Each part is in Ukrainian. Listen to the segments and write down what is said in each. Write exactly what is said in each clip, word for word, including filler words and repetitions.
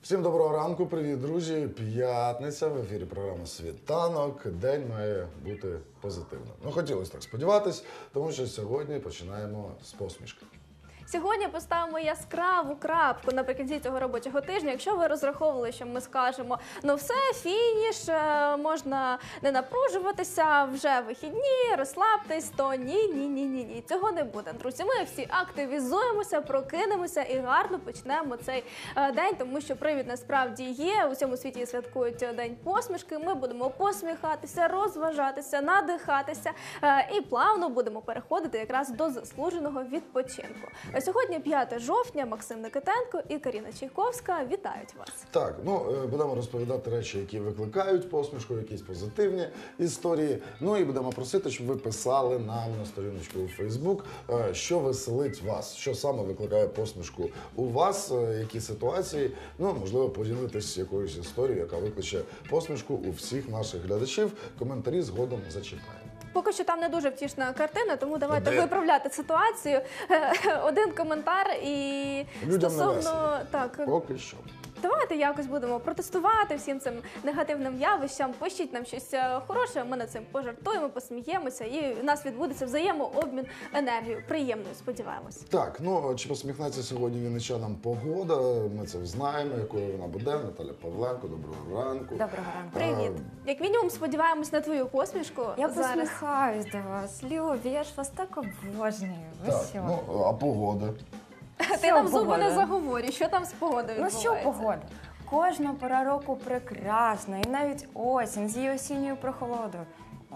Всім доброго ранку, привіт, друзі. П'ятниця, в ефірі програма «Світанок». День має бути позитивним. Ну, хотілося так сподіватись, тому що сьогодні починаємо з посмішки. Сьогодні поставимо яскраву крапку наприкінці цього робочого тижня. Якщо ви розраховували, що ми скажемо, ну все, фініш, можна не напружуватися, вже вихідні, розслабтесь, то ні, ні, ні, ні, ні. Цього не буде, друзі. Ми всі активізуємося, прокинемося і гарно почнемо цей день, тому що привід насправді є. У всьому світі святкують День посмішки. Ми будемо посміхатися, розважатися, надихатися і плавно будемо переходити якраз до заслуженого відпочинку. Сьогодні п'яте жовтня, Максим Никитенко і Каріна Чайковська вітають вас. Так, ну, будемо розповідати речі, які викликають посмішку, якісь позитивні історії. Ну і будемо просити, щоб ви писали нам на сторіночку у Фейсбук, що веселить вас, що саме викликає посмішку у вас, які ситуації. Ну, можливо, поділитись якоюсь історією, яка викличе посмішку у всіх наших глядачів. Коментарі згодом зачитаємо. Поки що там не дуже втішна картина, тому давайте Один. виправляти ситуацію. Один коментар і Людям стосовно... не весело. Так, Поки що. давайте якось будемо протестувати всім цим негативним явищам. Пишіть нам щось хороше, ми над цим пожартуємо, посміємося і у нас відбудеться взаємообмін енергією. Приємною, сподіваємось. Так, ну, чи посміхнеться сьогодні вінничанам погода? Ми це знаємо, якою вона буде. Наталя Павленко, доброго ранку. Доброго ранку. Привіт. Як мінімум, сподіваємось на твою посмішку. Я зараз. посміхаюсь до вас. Любі, я ж вас так обожнюю. Ви Так, що? ну, а погода? Ти нам зуби не заговорюй, що там з погодою Ну відбувається? що погода? Кожна пора року прекрасна, і навіть осінь з її осінньою прохолодою. О.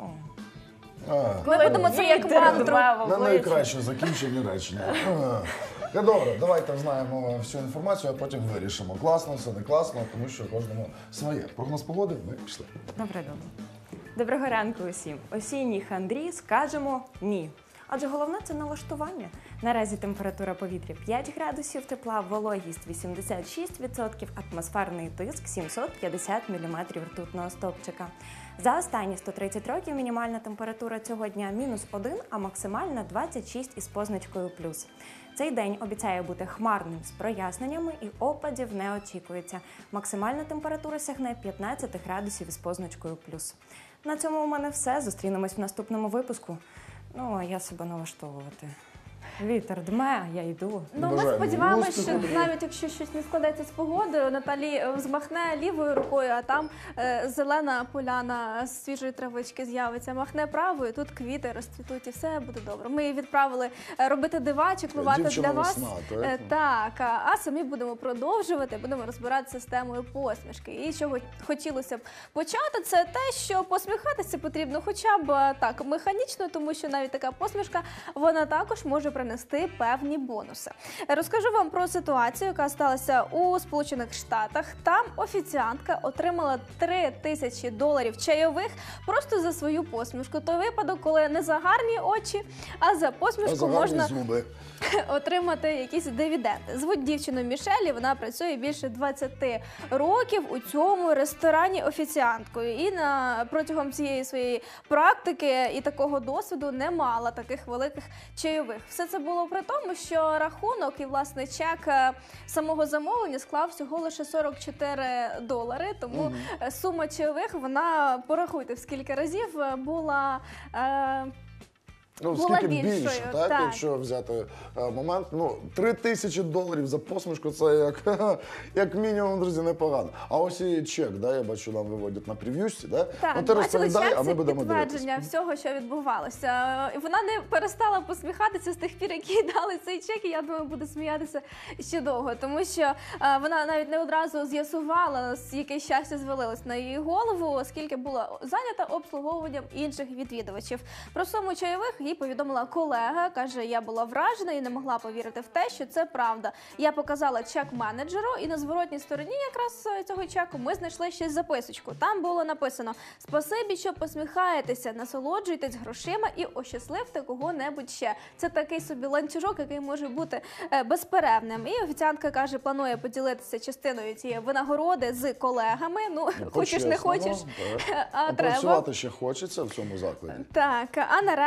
А, Ми будемо це як Вітер мантру. дме в на обличчя. найкраще закінчення речення. А, добре, давайте знаємо всю інформацію, а потім вирішимо, класно це, не класно, тому що кожному своє. Прогноз погоди, ми пішли. Добре, добре. Доброго ранку усім. Осінній хандрі скажемо ні. Адже головне – це налаштування. Наразі температура повітря п'ять градусів тепла, вологість вісімдесят шість відсотків, атмосферний тиск сімсот п'ятдесят міліметрів ртутного стовпчика. За останні сто тридцять років мінімальна температура цього дня – мінус один, а максимальна – двадцять шість із позначкою плюс. Цей день обіцяє бути хмарним з проясненнями і опадів не очікується. Максимальна температура сягне п'ятнадцять градусів із позначкою плюс. На цьому у мене все. Зустрінемось в наступному випуску. Ну, а я себе налаштовувати. Вітер дме, а я йду. Ну, ми Бажаємо сподіваємося, успіху. що навіть якщо щось не складеться з погодою, Наталі взмахне лівою рукою, а там е, зелена поляна з свіжої травички з'явиться. Махне правою, тут квіти розцвітуть і все буде добре. Ми її відправили е, робити дива, чеклувати Дівчина для вас. весна, так? Е, так, а, а самі будемо продовжувати, будемо розбиратися з темою посмішки. І що го- хотілося б почати, це те, що посміхатися потрібно хоча б е, так механічно, тому що навіть така посмішка, вона також може принести певні бонуси. Розкажу вам про ситуацію, яка сталася у Сполучених Штатах. Там офіціантка отримала три тисячі доларів чайових просто за свою посмішку. Той випадок, коли не за гарні очі, а за А посмішку за гарні можна зуби. отримати якісь дивіденди. Звуть дівчину Мішель, і вона працює більше двадцяти років у цьому ресторані офіціанткою. І на протягом цієї своєї практики і такого досвіду не мала таких великих чайових. Все це було при тому, що рахунок і, власне, чек е, самого замовлення склав всього лише сорок чотири долари, тому е, сума чайових, вона, порахуйте, в скільки разів е, була... Е, Ну, була скільки більшою, більше, так, так. якщо взяти е, момент. Ну, три тисячі доларів за посмішку, це як, як мінімум, друзі, непогано. А ось і чек, да, я бачу, нам виводять на прев'юшці, да? Так, ну, ти бачили розповідай, чек, а ми це будемо підтвердження дивитися. всього, що відбувалося. І вона не перестала посміхатися з тих пір, як їй дали цей чек, і я думаю, буде сміятися ще довго, тому що е, вона навіть не одразу з'ясувала, яке щастя звалилось на її голову, оскільки була зайнята обслуговуванням інших відвідувачів. Про суму чайових їй повідомила колега, каже, я була вражена і не могла повірити в те, що це правда. Я показала чек менеджеру, і на зворотній стороні якраз цього чеку ми знайшли ще записочку. Там було написано: «Спасибі, що посміхаєтеся, насолоджуйтесь грошима і ощасливте кого-небудь ще». Це такий собі ланцюжок, який може бути е, безперервним. І офіціантка каже, планує поділитися частиною цієї винагороди з колегами. Ну, Ну, хочеш, не по-чесному, хочеш, так. а А треба. працювати ще хочеться в цьому закладі. Так, а на решту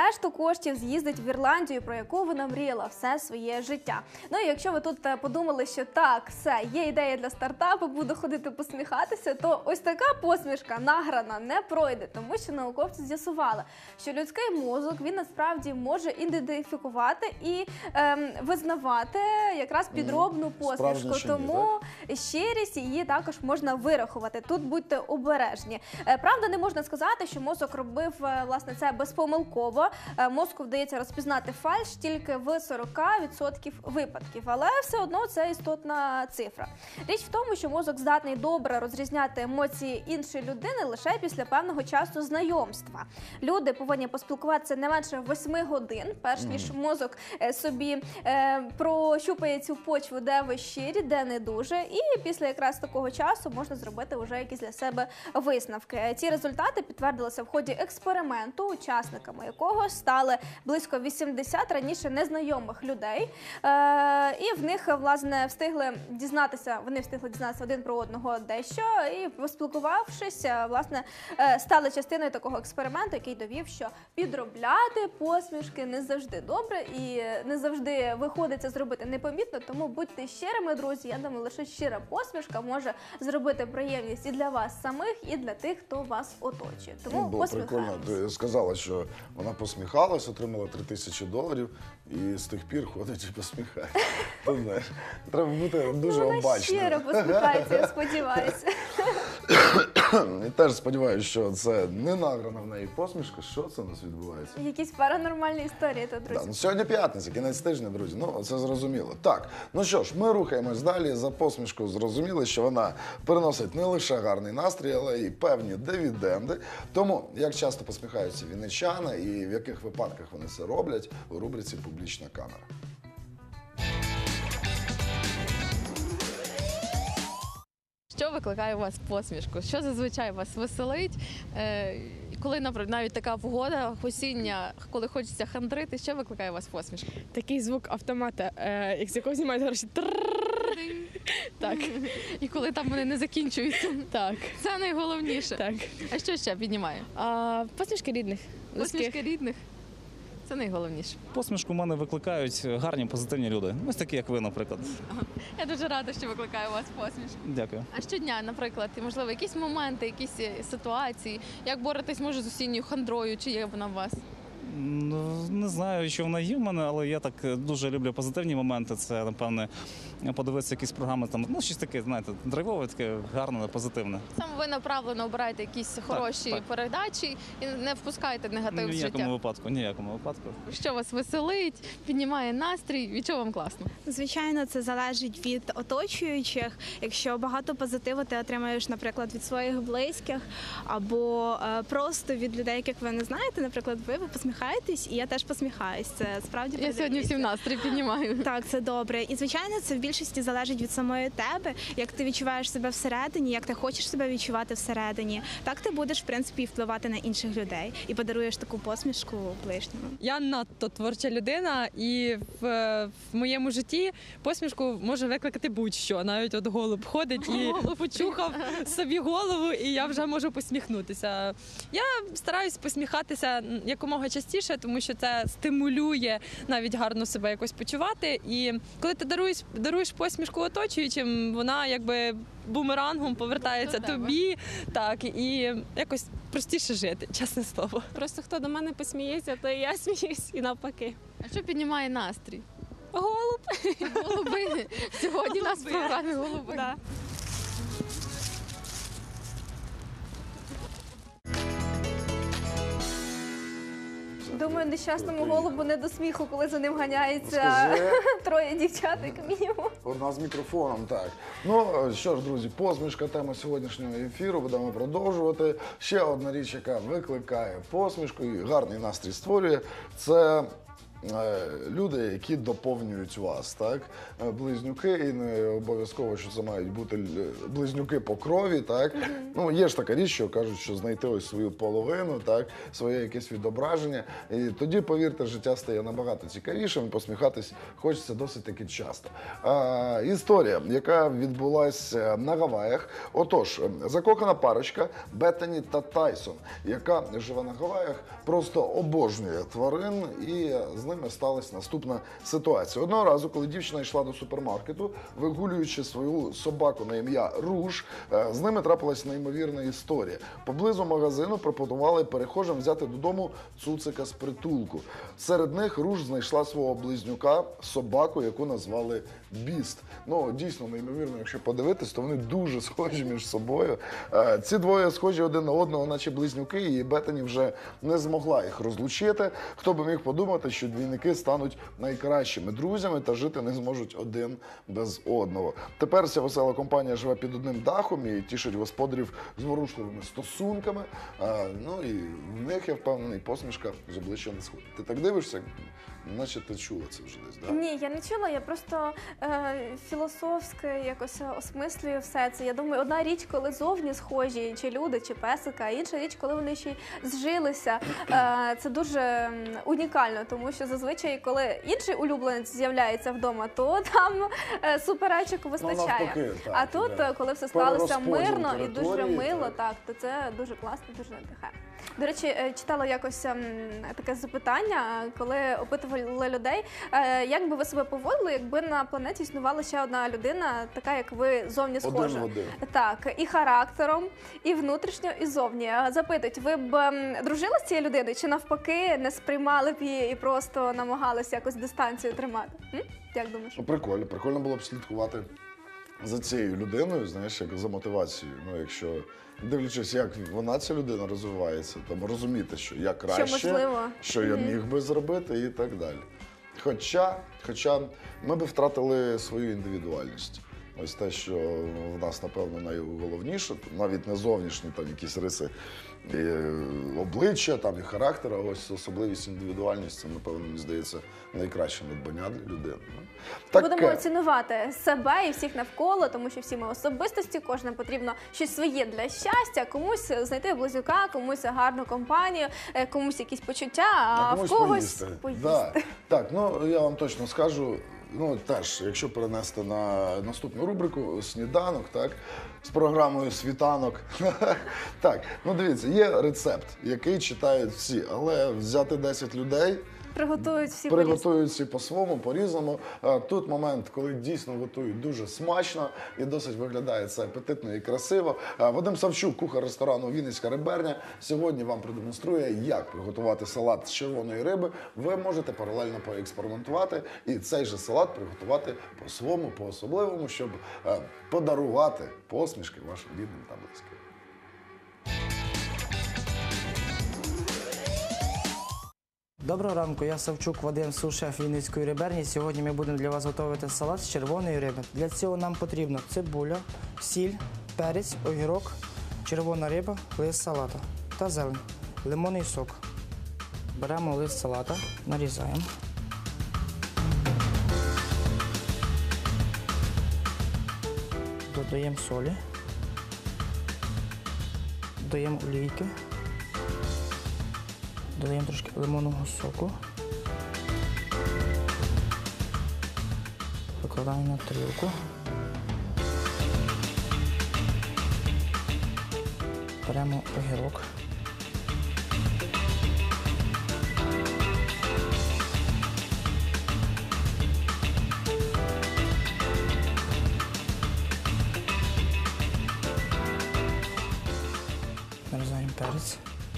коштів з'їздить в Ірландію, про яку вона мріяла все своє життя. Ну і якщо ви тут е, подумали, що так, все, є ідея для стартапу, буду ходити посміхатися, то ось така посмішка награна не пройде, тому що науковці з'ясували, що людський мозок, він насправді може ідентифікувати і ем, визнавати якраз підробну посмішку, Справжнє чи ні, тому щирість її також можна вирахувати. Тут будьте обережні. Е, Правда, не можна сказати, що мозок робив е, власне це безпомилково. Е, Мозку вдається розпізнати фальш тільки в сорок відсотків випадків, але все одно це істотна цифра. Річ в тому, що мозок здатний добре розрізняти емоції іншої людини лише після певного часу знайомства. Люди повинні поспілкуватися не менше восьми годин, перш ніж мозок е, собі е, прощупає цю почву, де ви щирі, де не дуже, і після якраз такого часу можна зробити вже якісь для себе висновки. Ці результати підтвердилися в ході експерименту, учасниками якого стали близько вісімдесят раніше незнайомих людей. Е, і в них, власне, встигли дізнатися, вони встигли дізнатися один про одного дещо, і поспілкувавшись, власне, е, стали частиною такого експерименту, який довів, що підробляти посмішки не завжди добре і не завжди виходиться зробити непомітно, тому будьте щирими, друзі. Я думаю, лише щира посмішка може зробити приємність і для вас самих, і для тих, хто вас оточує. Тому Ну, було прикольно. посміхаємось. Ти сказала, що вона посміхалась, отримала три тисячі доларів і з тих пір ходить і посміхається. Ти знаєш, треба бути дуже Вона обачною. щиро посміхається, я сподіваюся. І теж сподіваюся, що це не награна в неї посмішка. Що це у нас відбувається? Якісь паранормальні історії, то, Да, друзі. ну, сьогодні п'ятниця, кінець тижня, друзі. Ну, це зрозуміло. Так, ну що ж, ми рухаємось далі. За посмішку зрозуміли, що вона приносить не лише гарний настрій, але й певні дивіденди. Тому, як часто посміхаються вінничани і в яких випадках вони це роблять, у рубриці «Публічна камера». Що викликає у вас посмішку? Що зазвичай вас веселить? Е, коли, наприклад, навіть така погода, осіння, коли хочеться хандрити, що викликає у вас посмішку? Такий звук автомата, е, з якого знімають гроші. Тррррррр. Так, І коли там вони не закінчуються. так, Це найголовніше. так. А що ще піднімає? А посмішки рідних. близьких. Посмішки рідних. Це найголовніше. Посмішку в мене викликають гарні, позитивні люди. Ось такі, як ви, наприклад. Я дуже рада, що викликає у вас посмішку. Дякую. А щодня, наприклад, і, можливо, якісь моменти, якісь е, ситуації, як боретесь, може, з осінньою хандрою, чи є вона у вас? Ну, не знаю, що вона є в мене, але я так дуже люблю позитивні моменти. Це, напевне, подивитися якісь програми, там, ну, щось таке, знаєте, драйвове, таке гарне, позитивне. Саме ви направлено обираєте якісь хороші так. передачі і не впускаєте негатив Ні в в якому життя. випадку, ніякому випадку. Що вас веселить, піднімає настрій, від чого вам класно? Звичайно, це залежить від оточуючих. Якщо багато позитиву ти отримаєш, наприклад, від своїх близьких або е, просто від людей, яких ви не знаєте, наприклад, ви, ви посміхаєтесь, і я теж посміхаюсь. Це справді Я сьогодні передається. всім настрій піднімаю. Так, це добре. І звичайно, це в більшості залежить від самої тебе, як ти відчуваєш себе всередині, як ти хочеш себе відчувати всередині. Так ти будеш, в принципі, і впливати на інших людей і подаруєш таку посмішку ближньому. Я надто творча людина, і в, в моєму житті посмішку може викликати будь-що. Навіть от голуб ходить і почухав собі голову, і я вже можу посміхнутися. Я стараюсь посміхатися якомога частіше, тому що це стимулює навіть гарно себе якось почувати. І коли ти даруєш, даруєш посмішку оточуючим, вона якби бумерангом повертається До тебе. тобі, так, і якось простіше жити, чесне слово. Просто хто до мене посміється, то і я сміюсь, і навпаки. А що піднімає настрій? Голуб. Голуби. Сьогодні у нас в програмі голуби. Да. Думаю, нещасному голубу не до сміху, коли за ним ганяється Скажи. троє дівчат, як мінімум. Одна з мікрофоном, так. Ну що ж, друзі, посмішка тема сьогоднішнього ефіру. Будемо продовжувати. Ще одна річ, яка викликає посмішку і гарний настрій створює, це е, люди, які доповнюють вас, так? Е, Близнюки, і не обов'язково, що це мають бути л- близнюки по крові, так? Ну, є ж така річ, що кажуть, що знайти ось свою половину, так? Своє якесь відображення. І тоді, повірте, життя стає набагато цікавішим, і посміхатись хочеться досить таки часто. Е, історія, яка відбулася на Гаваях. Отож, закохана парочка Беттані та Тайсон, яка живе на Гаваях, просто обожнює тварин, і з ними сталася наступна ситуація. Одного разу, коли дівчина йшла до супермаркету, вигулюючи свою собаку на ім'я Руж, е, з ними трапилась неймовірна історія. Поблизу магазину пропонували перехожим взяти додому цуцика з притулку. Серед них Руж знайшла свого близнюка, собаку, яку назвали Біст. Ну, дійсно, неймовірно, якщо подивитись, то вони дуже схожі між собою. Е, Ці двоє схожі один на одного, наче близнюки, і Беттані вже не змогла їх розлучити. Хто би міг подумати, що двійники стануть найкращими друзями та жити не зможуть один без одного. Тепер ця весела компанія живе під одним дахом і тішить господарів зворушливими стосунками. Е, Ну і в них, я впевнений, посмішка з обличчя не сходить. Ти так дивишся, наче ти чула це вже десь, так? Ні, я не чула, я просто е, філософськи якось осмислюю все це. Я думаю, одна річ, коли зовні схожі, чи люди, чи песика, а інша річ, коли вони ще й зжилися. Е, це дуже м, унікально, тому що зазвичай, коли інший улюбленець з'являється вдома, то там е, суперечок вистачає. навпаки, так, а тут, да. е, коли все склалося Перерозподіл мирно і дуже території, мило, так. так, то це дуже класно, дуже надихає. До речі, е, читала якось ем, таке запитання, коли опитували людей, е, як би ви себе поводили, якби на планеті існувала ще одна людина, така як ви, зовні схожа. Один в один. Так, і характером, і внутрішньо, і зовні. Е, Запитують, ви б ем, дружили з цією людиною, чи навпаки не сприймали б її і просто намагалися якось дистанцію тримати? М? Як думаєш? Ну, прикольно. Прикольно було б слідкувати за цією людиною, знаєш, як за мотивацією. Ну, якщо дивлячись, як вона, ця людина, розвивається, там розуміти, що я краще, Що можливо. що я Мгм. міг би зробити і так далі. Хоча, хоча ми би втратили свою індивідуальність. Ось те, що в нас, напевно, найголовніше, навіть не зовнішні там якісь риси і обличчя, там, і характер, а ось особливість індивідуальності, напевно, мені здається, найкраще надбання для людини. Таке. Будемо цінувати себе і всіх навколо, тому що всі ми особистості, кожному потрібно щось своє для щастя, комусь знайти близнюка, комусь гарну компанію, е, комусь якісь почуття, а, комусь в когось поїсти. поїсти. Да. Так, ну я вам точно скажу. Ну, теж, якщо перенести на наступну рубрику «Сніданок», так, з програмою «Світанок». Так, ну дивіться, є рецепт, який читають всі, але взяти десять людей, Приготують всі по-різному. приготують всі по-своєму, по-різному. Е, Тут момент, коли дійсно готують дуже смачно і досить виглядає це апетитно і красиво. Е, Вадим Савчук, кухар ресторану «Вінницька риберня», сьогодні вам продемонструє, як приготувати салат з червоної риби. Ви можете паралельно поекспериментувати і цей же салат приготувати по-своєму, по-особливому, щоб е, подарувати посмішки вашим рідним та близьким. Доброго ранку, я Савчук Вадим, су-шеф Вінницької риберні. Сьогодні ми будемо для вас готувати салат з червоної риби. Для цього нам потрібно цибуля, сіль, перець, огірок, червона риба, лист салата та зелень, лимонний сок. Беремо лист салата, нарізаємо. Додаємо солі, додаємо олійки. Додаємо трошки лимонного соку. Викладаємо на тарілку. Беремо огірок. Нарізаємо перець.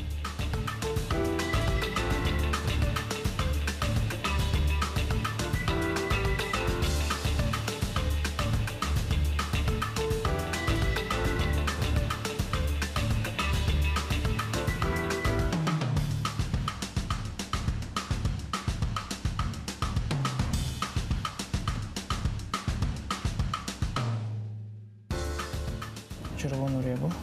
Червону рибу.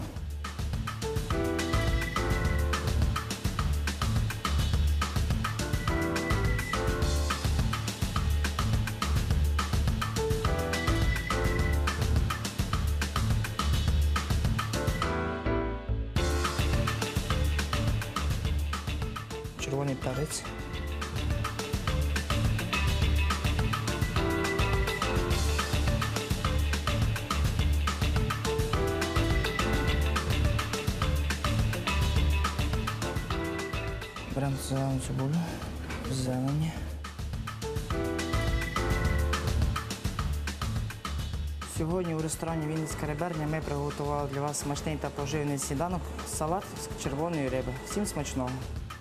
червоний перець. Беремо зелену цибулю, зелені. Сьогодні у ресторані «Вінницька реберня» ми приготували для вас смачний та поживний сніданок – салат з червоної риби. Всім смачного!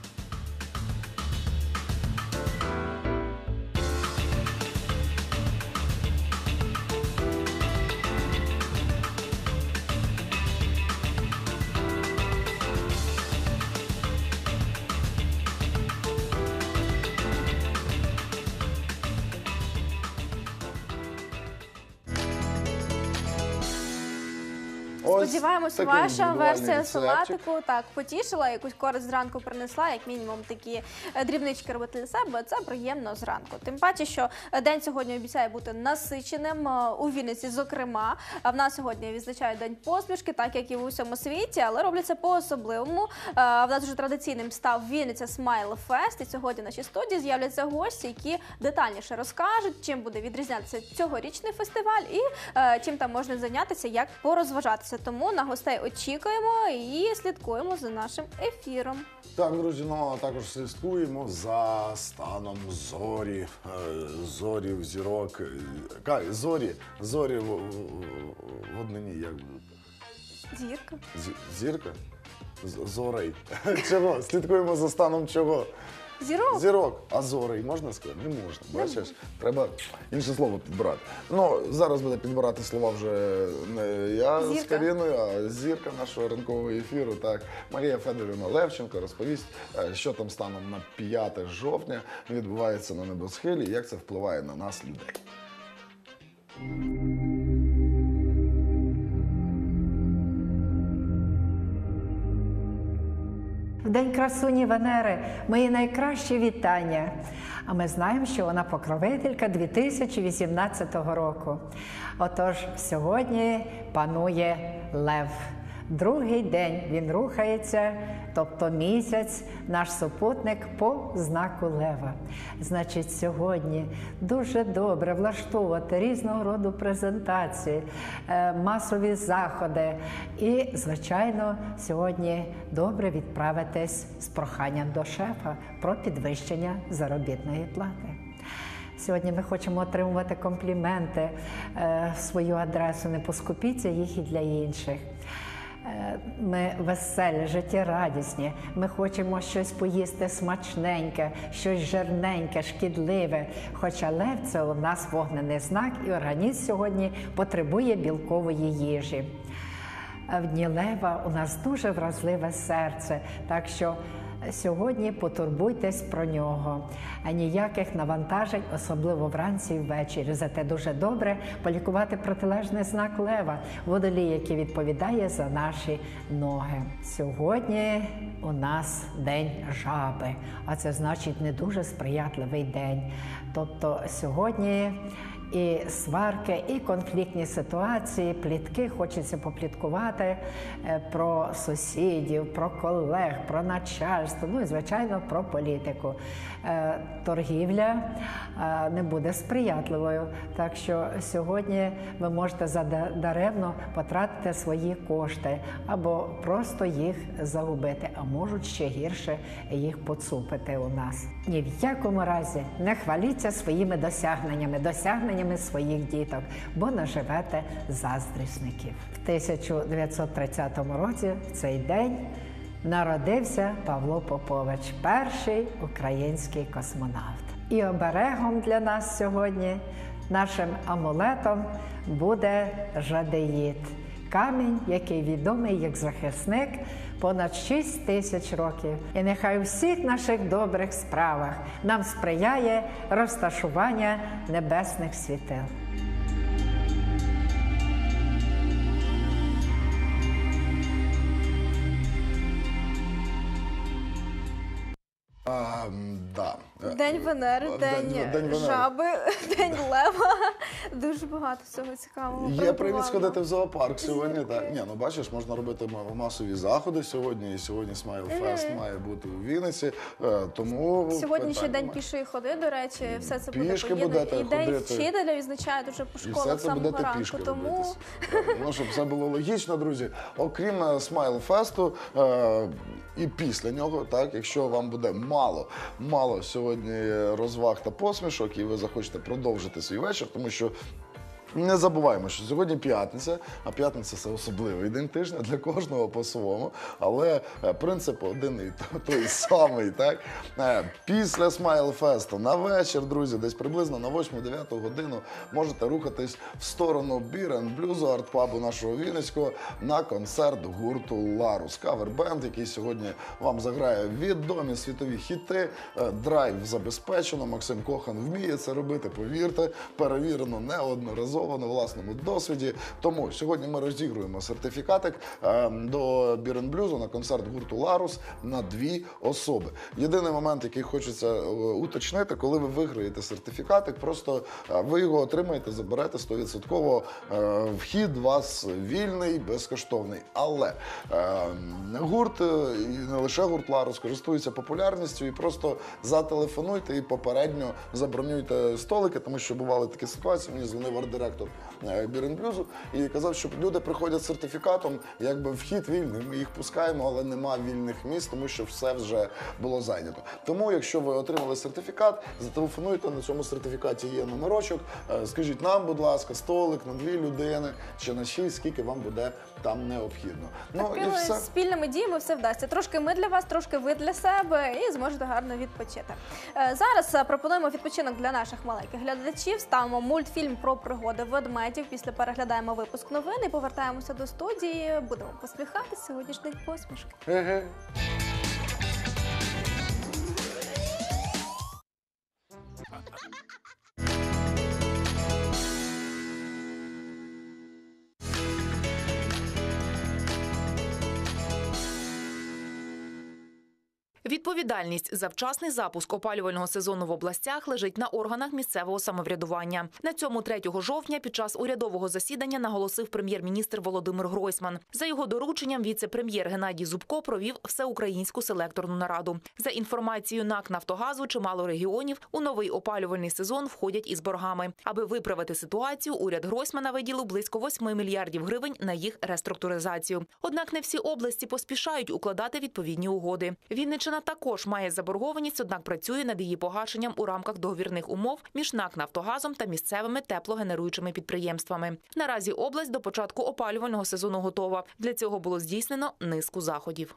Ось Сподіваємося, такий ваша індивідуальний версія рецептчик. салатику так потішила, якусь користь зранку принесла, як мінімум такі е, дрібнички робити для себе. Це приємно зранку. Тим паче, що день сьогодні обіцяє бути насиченим е, у Вінниці, зокрема. А в нас сьогодні відзначають День посмішки, так як і в усьому світі, але роблять це по-особливому. Е, в нас вже традиційним став Вінниця Смайл Фест, і сьогодні в нашій студії з'являться гості, які детальніше розкажуть, чим буде відрізнятися цьогорічний фестиваль і е, чим там можна зайнятися, як порозважатися. Тому на гостей очікуємо і слідкуємо за нашим ефіром. Так, друзі, ну а також слідкуємо за станом зорі, е, зорів, зірок. е, Ка- Зорі, зорі в, в, в однині, як будуть? Зірка. Зі- Зірка? З- Зорей. Чого? Слідкуємо за станом чого? Зірок. Зірок. А зорей можна сказати? Не можна. Бачиш, треба інше слово підбирати. Ну, зараз буде підбирати слова вже не я з Зірка. Каріною, а зірка нашого ранкового ефіру. Так, Марія Федорівна Левченко розповість, е, що там станом на п'яте жовтня відбувається на небосхилі і як це впливає на нас, людей. В День красуні Венери мої найкращі вітання. А ми знаємо, що вона покровителька дві тисячі вісімнадцятого року. Отож, сьогодні панує Лев. Другий день він рухається, тобто місяць, наш супутник по знаку Лева. Значить, сьогодні дуже добре влаштовувати різного роду презентації, е, масові заходи. І, звичайно, сьогодні добре відправитись з проханням до шефа про підвищення заробітної плати. Сьогодні ми хочемо отримувати компліменти е, в свою адресу, не поскупіться їх і для інших. Ми веселі, життєрадісні, ми хочемо щось поїсти смачненьке, щось жирненьке, шкідливе. Хоча лев – це у нас вогнений знак, і організм сьогодні потребує білкової їжі. В дні Лева у нас дуже вразливе серце, так що сьогодні потурбуйтесь про нього. Ніяких навантажень, особливо вранці і ввечері. Зате дуже добре полікувати протилежний знак Лева, водолій, який відповідає за наші ноги. Сьогодні у нас День жаби, а це значить не дуже сприятливий день. Тобто сьогодні і сварки, і конфліктні ситуації, плітки, хочеться попліткувати про сусідів, про колег, про начальство, ну і, звичайно, про політику. Торгівля не буде сприятливою, так що сьогодні ви можете задаремно потратити свої кошти або просто їх загубити, а можуть ще гірше їх поцупити у нас. Ні в якому разі не хваліться своїми досягненнями, досягненнями своїх діток, бо наживете заздрісників. В тисяча дев'ятсот тридцятому році в цей день народився Павло Попович, перший український космонавт. І оберегом для нас сьогодні, нашим амулетом, буде жадеїд. Камінь, який відомий як захисник понад шість тисяч років. І нехай у всіх наших добрих справах нам сприяє розташування небесних світил. А, да. День Венери, День- день, День Венери. жаби, день лева. Дуже багато всього цікавого. Є привід перебувало. сходити в зоопарк сьогодні. Зірки. Так. Ні, ну бачиш, можна робити ма- масові заходи сьогодні. І сьогодні Смайл Фест має бути у Вінниці. Е, Тому Сьогодні ще питань день немає. пішої ходи, до речі, все це буде Пішки поєднано. будете І день ходити. вчителя відзначають уже по І школах все це самого будете ранку. пішки Тому робити. Ну, щоб все було логічно, друзі. Окрім е, Смайл Фесту е, і після нього, так, якщо вам буде мало, мало сьогодні розваг та посмішок, і ви захочете продовжити свій вечір, тому що не забуваємо, що сьогодні п'ятниця, а п'ятниця – це особливий день тижня для кожного по-своєму, але е, принцип один і т- той самий, так? Е, Після Смайл Фесту на вечір, друзі, десь приблизно на восьму-дев'яту годину можете рухатись в сторону Beer and Blues, арт-пабу нашого Вінницького, на концерт гурту Ларус. Кавер-бенд, який сьогодні вам заграє відомі світові хіти. Е, Драйв забезпечено, Максим Кохан вміє це робити, повірте, перевірено неодноразово на власному досвіді. Тому сьогодні ми розігруємо сертифікатик е, до Beer and Blues на концерт гурту Ларус на дві особи. Єдиний момент, який хочеться е, уточнити, коли ви виграєте сертифікатик, просто е, ви його отримаєте, заберете сто відсотків. Е, вхід у вас вільний, безкоштовний. Але е, гурт, е, і не лише гурт Ларус, користується популярністю, і просто зателефонуйте і попередньо забронюйте столики, тому що бували такі ситуації. Мені дзвонив арт-директор Beer and Blues і казав, що люди приходять з сертифікатом, якби вхід вільний, ми їх пускаємо, але нема вільних місць, тому що все вже було зайнято. Тому, якщо ви отримали сертифікат, зателефонуйте, на цьому сертифікаті є номерочок, е, скажіть нам, будь ласка, столик на дві людини чи на шість, скільки вам буде там необхідно. Ну і такими все. спільними діями все вдасться. Трошки ми для вас, трошки ви для себе, і зможете гарно відпочити. Е, Зараз е, пропонуємо відпочинок для наших маленьких глядачів. Ставимо мультфільм про пригоди ведмедів. Після переглядаємо випуск новин і повертаємося до студії. Будемо посміхатися. Сьогодні ж день посмішки. Ге-ге. Відповідальність за вчасний запуск опалювального сезону в областях лежить на органах місцевого самоврядування. На цьому третього жовтня під час урядового засідання наголосив прем'єр-міністр Володимир Гройсман. За його дорученням віце-прем'єр Геннадій Зубко провів всеукраїнську селекторну нараду. За інформацією НАК «Нафтогазу», чимало регіонів у новий опалювальний сезон входять із боргами. Аби виправити ситуацію, уряд Гройсмана виділив близько восьми мільярдів гривень на їх реструктуризацію. Однак не всі області поспішають укладати відповідні угоди. Вінниччина також має заборгованість, однак працює над її погашенням у рамках договірних умов між НАК «Нафтогазом» та місцевими теплогенеруючими підприємствами. Наразі область до початку опалювального сезону готова. Для цього було здійснено низку заходів.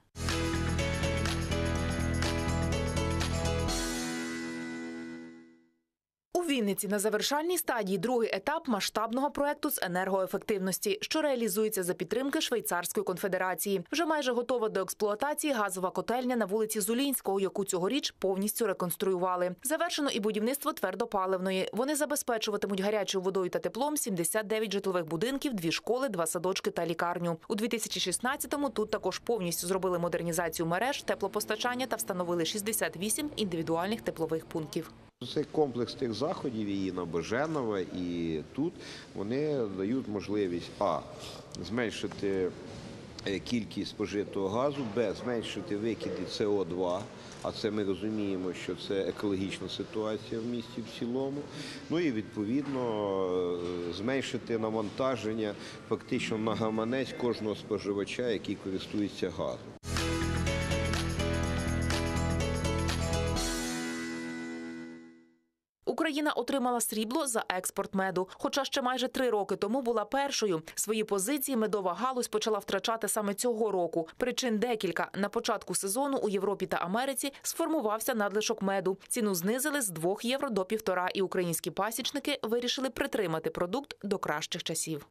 У Вінниці на завершальній стадії другий етап масштабного проекту з енергоефективності, що реалізується за підтримки Швейцарської конфедерації. Вже майже готова до експлуатації газова котельня на вулиці Зулінського, яку цьогоріч повністю реконструювали. Завершено і будівництво твердопаливної. Вони забезпечуватимуть гарячою водою та теплом сімдесят дев'ять житлових будинків, дві школи, два садочки та лікарню. У дві тисячі шістнадцятому тут також повністю зробили модернізацію мереж, теплопостачання та встановили шістдесят вісім індивідуальних теплових пунктів. Це комплекс тих заходів і на Боженова, і тут вони дають можливість а. зменшити кількість спожитого газу, б. зменшити викиди С О два, а це ми розуміємо, що це екологічна ситуація в місті в цілому. Ну і відповідно зменшити навантаження фактично на гаманець кожного споживача, який користується газом. Україна отримала срібло за експорт меду. Хоча ще майже три роки тому була першою. Свої позиції медова галузь почала втрачати саме цього року. Причин декілька. На початку сезону у Європі та Америці сформувався надлишок меду. Ціну знизили з двох євро до півтора, і українські пасічники вирішили притримати продукт до кращих часів.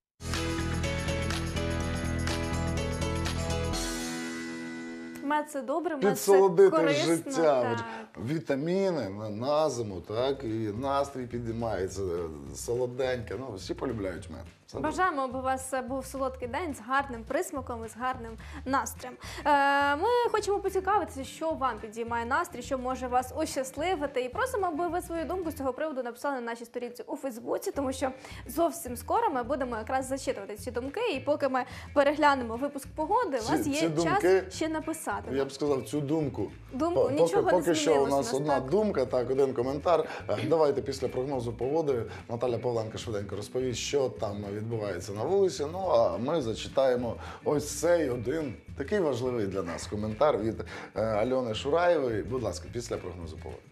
Мед – це добре, мед – це Підсолодити корисно. життя. Так. От Вітаміни на, на зиму, так, і настрій підіймається, солоденьке. Ну, всі полюбляють мед. Бажаємо, аби у вас був солодкий день з гарним присмаком і з гарним настроєм. Ми хочемо поцікавитися, що вам підіймає настрій, що може вас ощасливити. І просимо, аби ви свою думку з цього приводу написали на нашій сторінці у Фейсбуці, тому що зовсім скоро ми будемо якраз зачитувати ці думки. І поки ми переглянемо випуск погоди, у вас Ці- є ці час думки, ще написати. Я б сказав, цю думку. Думку? По- Нічого поки, не поки що у змінилось нас у нас, одна так. думка, так, один коментар. Е, Давайте після прогнозу погоди Наталя Павленко швиденько розповість, що там відбувається на вулиці. Ну, а ми зачитаємо ось цей один такий важливий для нас коментар від е, Альони Шураєвої. Будь ласка, після прогнозу погоди.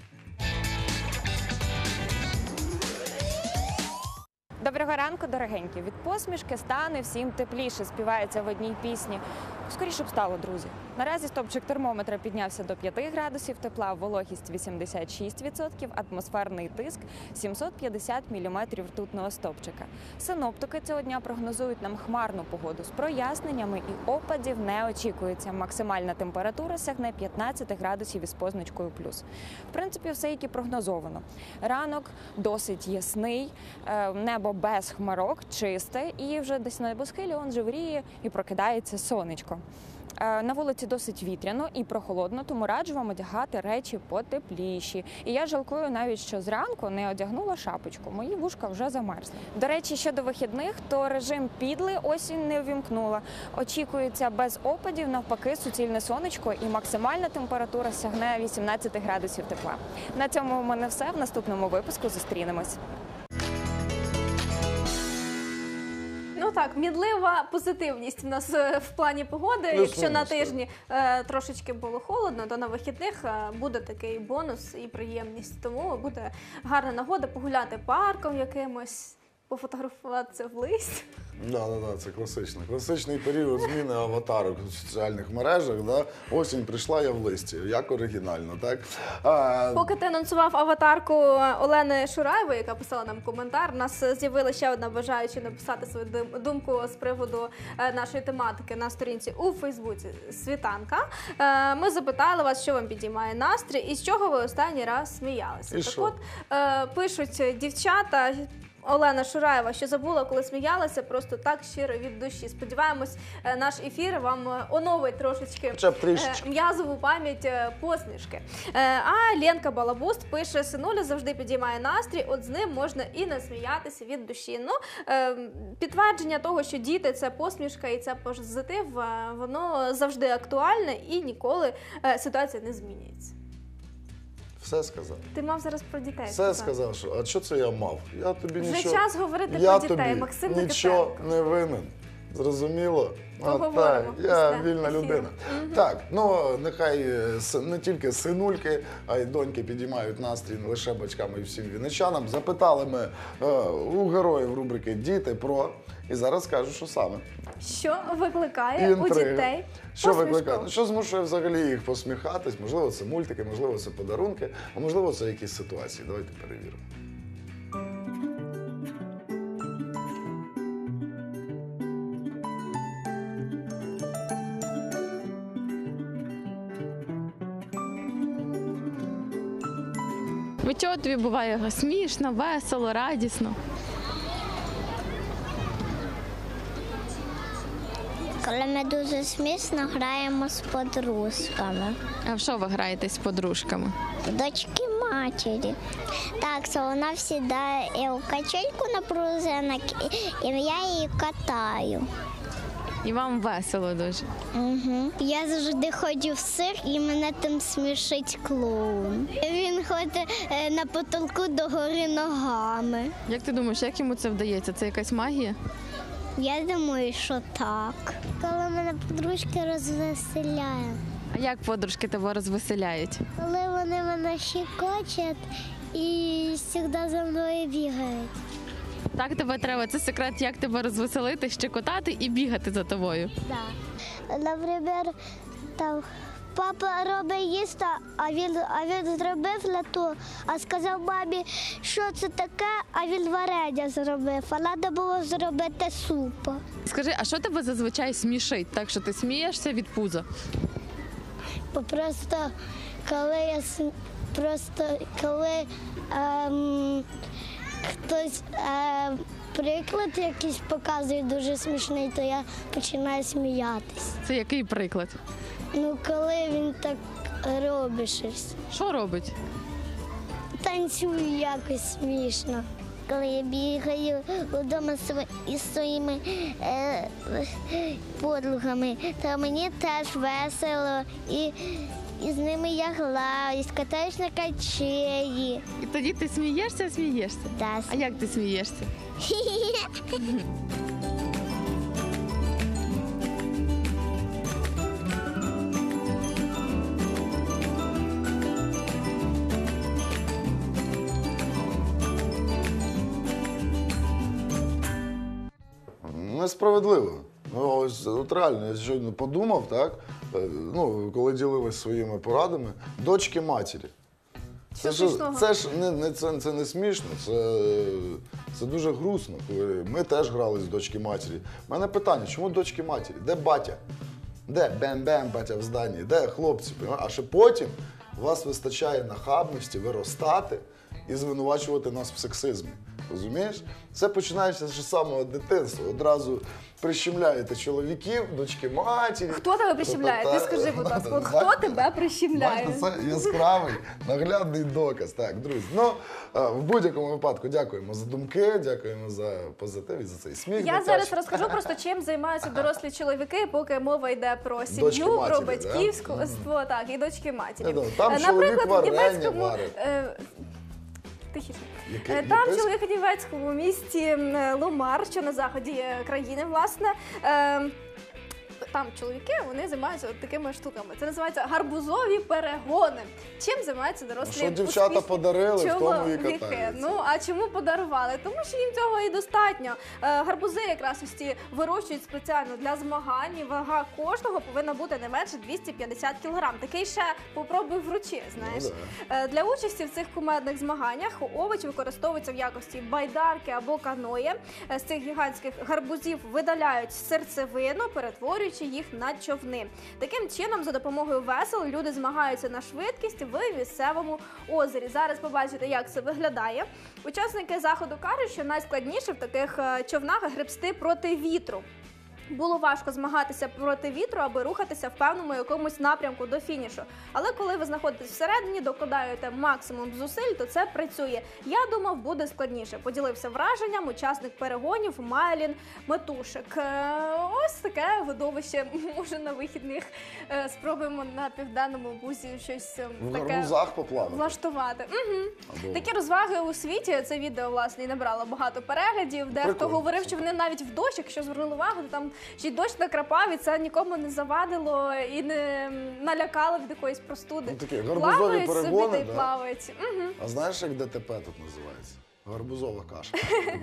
Доброго ранку, дорогенькі. Від посмішки стане всім тепліше, співається в одній пісні. Скоріше б стало, друзі. Наразі стопчик термометра піднявся до п'яти градусів тепла, вологість вісімдесят шість відсотків, атмосферний тиск сімсот п'ятдесят міліметрів ртутного стопчика. Синоптики цього дня прогнозують нам хмарну погоду з проясненнями і опадів не очікується. Максимальна температура сягне п'ятнадцять градусів із позначкою плюс. В принципі, все, як і прогнозовано. Ранок досить ясний, е, небо без хмарок, чисте, і вже десь на небосхилі он живріє і прокидається сонечко. Е, На вулиці досить вітряно і прохолодно, тому раджу вам одягати речі потепліші. І я жалкую навіть, що зранку не одягнула шапочку. Мої вушка вже замерзли. До речі, щодо вихідних, то режим підли осінь не увімкнула. Очікується без опадів, навпаки, суцільне сонечко і максимальна температура сягне вісімнадцять градусів тепла. На цьому у мене все. В наступному випуску зустрінемось. Ну так, мідлива позитивність в нас е, в плані погоди. Плюс-мінус, Якщо на так. тижні е, трошечки було холодно, то на вихідних е, буде такий бонус і приємність. Тому буде гарна нагода погуляти парком якимось, пофотографуватися в листі. Да, да, да, це класично. Класичний період зміни аватарок в соціальних мережах. Да? Осінь прийшла, я в листі. Як оригінально, так? А, Поки ти анонсував аватарку Олени Шураєвої, яка писала нам коментар, у нас з'явилася ще одна бажаюча написати свою дум- думку з приводу е, нашої тематики на сторінці у Фейсбуці «Світанка». Е, Ми запитали вас, що вам підіймає настрій і з чого ви останній раз сміялися. І так що? от, е, пишуть дівчата, Олена Шураєва, що забула, коли сміялася, просто так щиро від душі. Сподіваємось, е, наш ефір вам е, оновить трошечки Хоча б е, трішечки. м'язову пам'ять е, посмішки. Е, А Ленка Балабуст пише: синуля завжди підіймає настрій, от з ним можна і насміятися від душі. Ну, е, підтвердження того, що діти – це посмішка і це позитив, е, воно завжди актуальне і ніколи е, ситуація не змінюється. Все сказав. Ти мав зараз про дітей Все сказати. сказав, що а що це я мав? Я тобі Вже нічого. час говорити я про дітей. тобі Максим нічого Никитенко. не винен. Зрозуміло? А, Поговоримо так, я після вільна ефіру. людина. Так, ну нехай е, с- не тільки синульки, а й доньки підіймають настрій не лише батькам і всім вінничанам. Запитали ми е, у героїв рубрики «Діти про». І зараз скажу, що саме. Що викликає у Інтрига. дітей Що посмішку? викликає? Ну, що змушує взагалі їх посміхатись? Можливо, це мультики, можливо, це подарунки, а можливо, це якісь ситуації. Давайте перевіримо. Від чого тобі буває смішно, весело, радісно? Коли ми дуже смішно граємо з подружками. А в що ви граєте з подружками? Дочки матері. Так, що вона сідає у качельку на пружинок, і я її катаю. І вам весело дуже. Угу. Я завжди ходжу в цирк і мене там смішить клоун. Він ходить е, на потолку догори ногами. Як ти думаєш, як йому це вдається? Це якась магія? Я думаю, що так. Коли мене подружки розвеселяють. А як подружки тебе розвеселяють? Коли вони мене щекочуть і завжди за мною бігають. Так тебе треба, це секрет, як тебе розвеселити, щекотати і бігати за тобою. Так. Наприклад, там папа робить їсти, а він, а він зробив лату, а сказав мамі, що це таке, а він варення зробив, а треба було зробити суп. Скажи, а що тебе зазвичай смішить, так що ти смієшся від пуза? Бо Просто коли я с- просто коли ем, хтось ем, приклад якийсь показує дуже смішний, то я починаю сміятись. Це який приклад? Ну, коли він так робить щось. Що робить? Танцюю якось смішно. Коли я бігаю вдома із своїми е, подругами, то мені теж весело. І, і з ними я граюсь, катаюсь на качелі. І тоді ти смієшся, смієшся? Так. А як ти смієшся? Несправедливо. Ну, ось, от реально, я щойно подумав, так, е, ну, коли ділились своїми порадами, дочки матері. Це ж, це ж не, не, це, це не смішно, це, це дуже грустно, коли ми теж грали з дочки матері. У мене питання, чому дочки матері? Де батя? Де бем-бем, батя в зданні? Де хлопці? А ще потім у вас вистачає нахабності виростати і звинувачувати нас в сексизмі. Розумієш? Це починається з самого дитинства. Одразу прищемляєте чоловіків, дочки матері. Хто тебе прищемляє? Ти скажи, будь ласка, от хто тебе прищемляє? Бачите, це яскравий, наглядний доказ. Так, друзі, ну, в будь-якому випадку дякуємо за думки, дякуємо за позитив і за цей сміх. Я зараз розкажу просто, чим займаються дорослі чоловіки, поки мова йде про сім'ю, про батьківство, да? Так, і дочки матері. Там чоловік варення варить. Тихіше. Там чоловік у німецькому місті Ломар, що на заході країни, власне. Там чоловіки, вони займаються от такими штуками. Це називається гарбузові перегони. Чим займаються дорослі що дівчата подарили, в тому і катаються. Ну, а чому подарували? Тому що їм цього і достатньо. Гарбузи якраз ось ці вирощують спеціально для змагань. Вага кожного повинна бути не менше двісті п'ятдесят кілограм. Такий ще попробуй вручи, знаєш. Ну, да. Для участі в цих кумедних змаганнях овочі використовуються в якості байдарки або каної. З цих гігантських гарбузів видаляють серцевину, перетворюючи їх на човни. Таким чином, за допомогою весел, люди змагаються на швидкість в місцевому озері. Зараз побачите, як це виглядає. Учасники заходу кажуть, що найскладніше в таких човнах гребсти проти вітру. Було важко змагатися проти вітру, аби рухатися в певному якомусь напрямку до фінішу. Але коли ви знаходитесь всередині, докладаєте максимум зусиль, то це працює. Я думав, буде складніше. Поділився враженням учасник перегонів Майлін Метушик. Ось таке видовище. Може, на вихідних спробуємо на Південному Бузі щось в таке влаштувати. Угу. Такі розваги у світі. Це відео, власне, і набрало багато переглядів. Дехто Прикольно. говорив, що вони навіть в дощ, якщо звернули увагу, то там ще й дощ накрапав, і це нікому не завадило і не налякало від якоїсь простуди. Ну, такі гарбузові перегони, собі, да? і плавають. Угу. А знаєш, як ДТП тут називається? Гарбузова каша.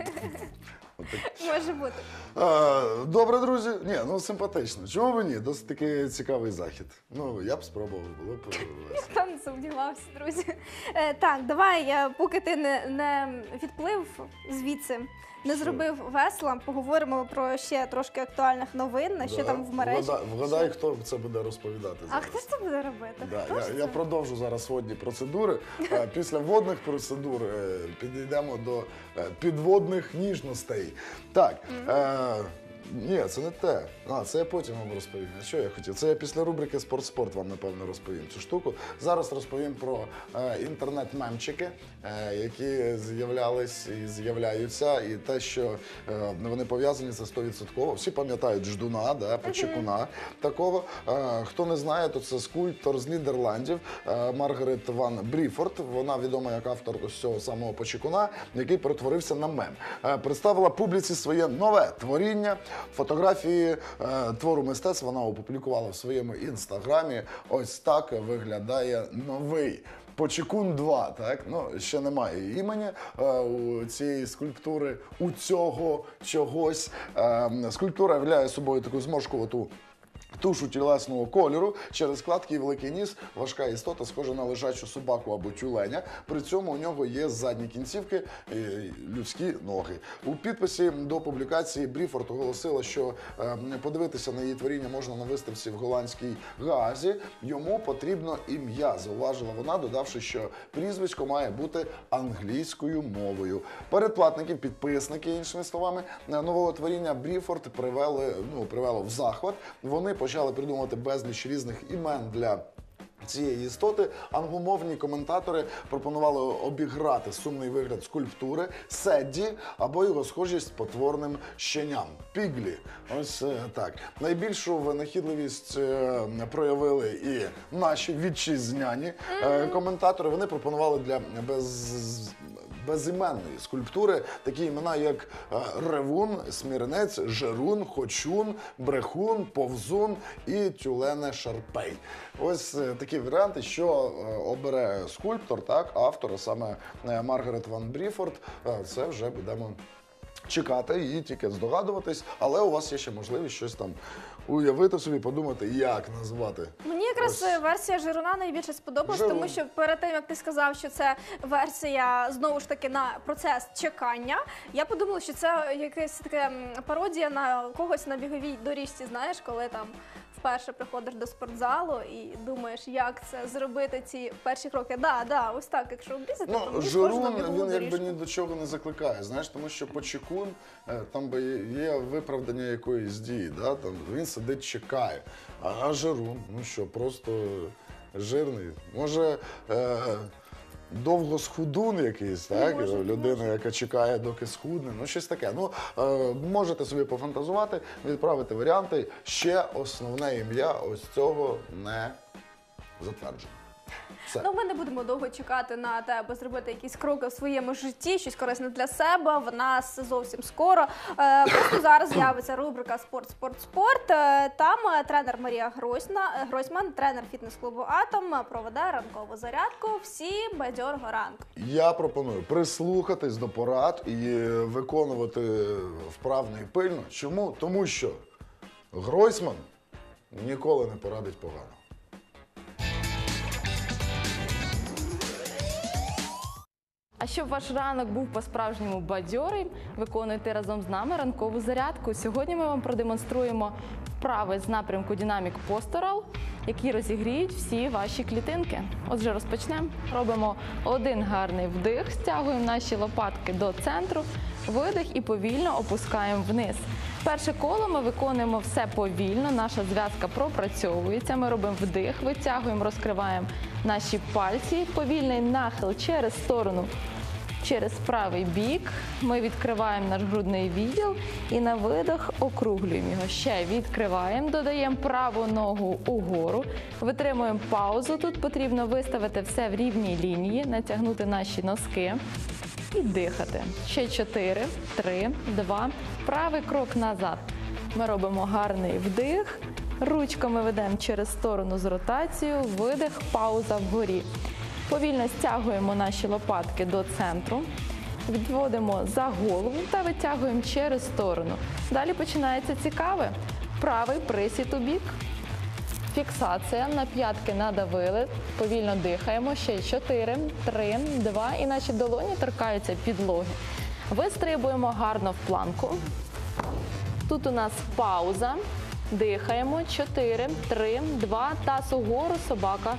Може бути. Добре, друзі. Ні, ну симпатично. Чому б ні? Досить такий цікавий захід. Ну, я б спробував, було б весело. Хто не сумнівався, друзі. Так, давай, поки ти не, не відплив звідси, не зробив весла, поговоримо про ще трошки актуальних новин, да. Що там в мережі. Вгадай, вгадай, хто це буде розповідати зараз. А хто ж це буде робити? Да, я, я продовжу зараз водні процедури. Після водних процедур підійдемо до підводних ніжностей. Так, mm-hmm. е, ні, це не те. А, це я потім вам розповім. А що я хотів? Це я після рубрики «Спорт-спорт» вам, напевно, розповім цю штуку. Зараз розповім про е, інтернет-мемчики, е, які з'являлись і з'являються, і те, що е, вони пов'язані, це сто відсотків. Всі пам'ятають Ждуна, да, Почекуна такого. Е, хто не знає, то це скульптор з Нідерландів е, Маргарет Ван Бріфорд. Вона відома як автор ось цього самого Почекуна, який перетворився на мем. Е, представила публіці своє нове творіння. Фотографії е, твору мистецтва вона опублікувала в своєму інстаграмі. Ось так виглядає новий Почекун два, так? Ну, ще немає імені е, у цієї скульптури, у цього чогось. Е, скульптура являє собою таку зморшкувату тушу тілесного кольору, через складки і великий ніс, важка істота, схожа на лежачу собаку або тюленя. При цьому у нього є задні кінцівки, людські ноги. У підписі до публікації Бріфорд оголосила, що подивитися на її творіння можна на виставці в голландській Гаазі. Йому потрібно ім'я, зауважила вона, додавши, що прізвисько має бути англійською мовою. Передплатники, підписники, іншими словами, нового творіння Бріфорд привели, ну, привело в захват. Вони почали придумувати безліч різних імен для цієї істоти. Англомовні коментатори пропонували обіграти сумний вигляд скульптури Седді або його схожість з потворним щеням Піглі. Ось так. Найбільшу винахідливість проявили і наші вітчизняні коментатори. Вони пропонували для без... безіменної скульптури такі імена, як Ревун, Смірнець, Жерун, Хочун, Брехун, Повзун і Тюлене Шарпей. Ось такі варіанти, що обере скульптор, так, автор, саме Маргарет Ван Бріфорд, це вже будемо чекати і тільки здогадуватись, але у вас є ще можливість щось там уявити собі, подумати, як назвати. Мені якраз Ось. версія Жеруна найбільше сподобалась, Жерун. Тому що перед тим, як ти сказав, що це версія, знову ж таки, на процес чекання, я подумала, що це якась така пародія на когось на біговій доріжці, знаєш, коли там вперше приходиш до спортзалу і думаєш, як це зробити, ці перші кроки. Да, да, ось так, якщо обрізати, ну, то Жерун, він якби ні до чого не закликає, знаєш, тому що почекун, там би є виправдання якоїсь дії, да? Там він сидить, чекає. А Жерун, ну що, просто жирний. Може, е довгосхудун якийсь, так? Може, людина, може. Яка чекає, доки схудне, ну щось таке. Ну, е, можете собі пофантазувати, відправити варіанти. Ще основне ім'я ось цього не затверджено. Все. Ну, ми не будемо довго чекати на те, аби зробити якісь кроки в своєму житті, щось корисне для себе. В нас зовсім скоро. Е, просто зараз з'явиться рубрика «Спорт, спорт, спорт». Е, там тренер Марія Гройсна, Гройсман, тренер фітнес-клубу «Атом», проведе ранкову зарядку. Всі бадьорого ранку. Я пропоную прислухатись до порад і виконувати вправно і пильно. Чому? Тому що Гройсман ніколи не порадить погано. А щоб ваш ранок був по-справжньому бадьорий, виконуйте разом з нами ранкову зарядку. Сьогодні ми вам продемонструємо вправи з напрямку Dynamic Postural, які розігріють всі ваші клітинки. Отже, розпочнемо. Робимо один гарний вдих, стягуємо наші лопатки до центру, видих і повільно опускаємо вниз. Перше коло ми виконуємо все повільно, наша зв'язка пропрацьовується. Ми робимо вдих, витягуємо, розкриваємо наші пальці, повільний нахил через сторону, через правий бік. Ми відкриваємо наш грудний відділ і на видих округлюємо його. Ще відкриваємо, додаємо праву ногу угору, витримуємо паузу. Тут потрібно виставити все в рівній лінії, натягнути наші носки і дихати. Ще чотири, три, два, правий крок назад. Ми робимо гарний вдих, ручками ведемо через сторону з ротацією, видих, пауза вгорі. Повільно стягуємо наші лопатки до центру, відводимо за голову та витягуємо через сторону. Далі починається цікаве. Правий присід у бік. Фіксація, на п'ятки надавили, повільно дихаємо, ще чотири, три, два і наші долоні торкаються підлоги. Вистрибуємо гарно в планку. Тут у нас пауза, дихаємо, чотири, три, два, таз угору, собака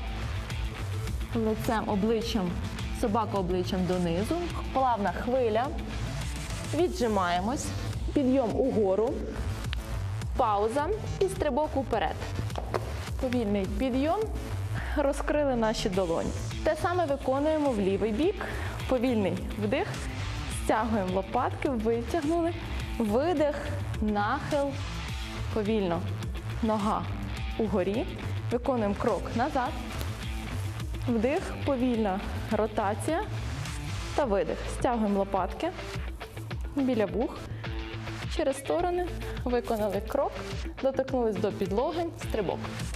лицем, обличчям, собака обличчям донизу, плавна хвиля, віджимаємось, підйом угору, пауза і стрибок уперед. Повільний підйом, розкрили наші долоні. Те саме виконуємо в лівий бік. Повільний вдих, стягуємо лопатки, витягнули, видих, нахил, повільно, нога угорі, виконуємо крок назад, вдих, повільна ротація та видих. Стягуємо лопатки біля вух, через сторони, виконали крок, доторкнулись до підлоги, стрибок.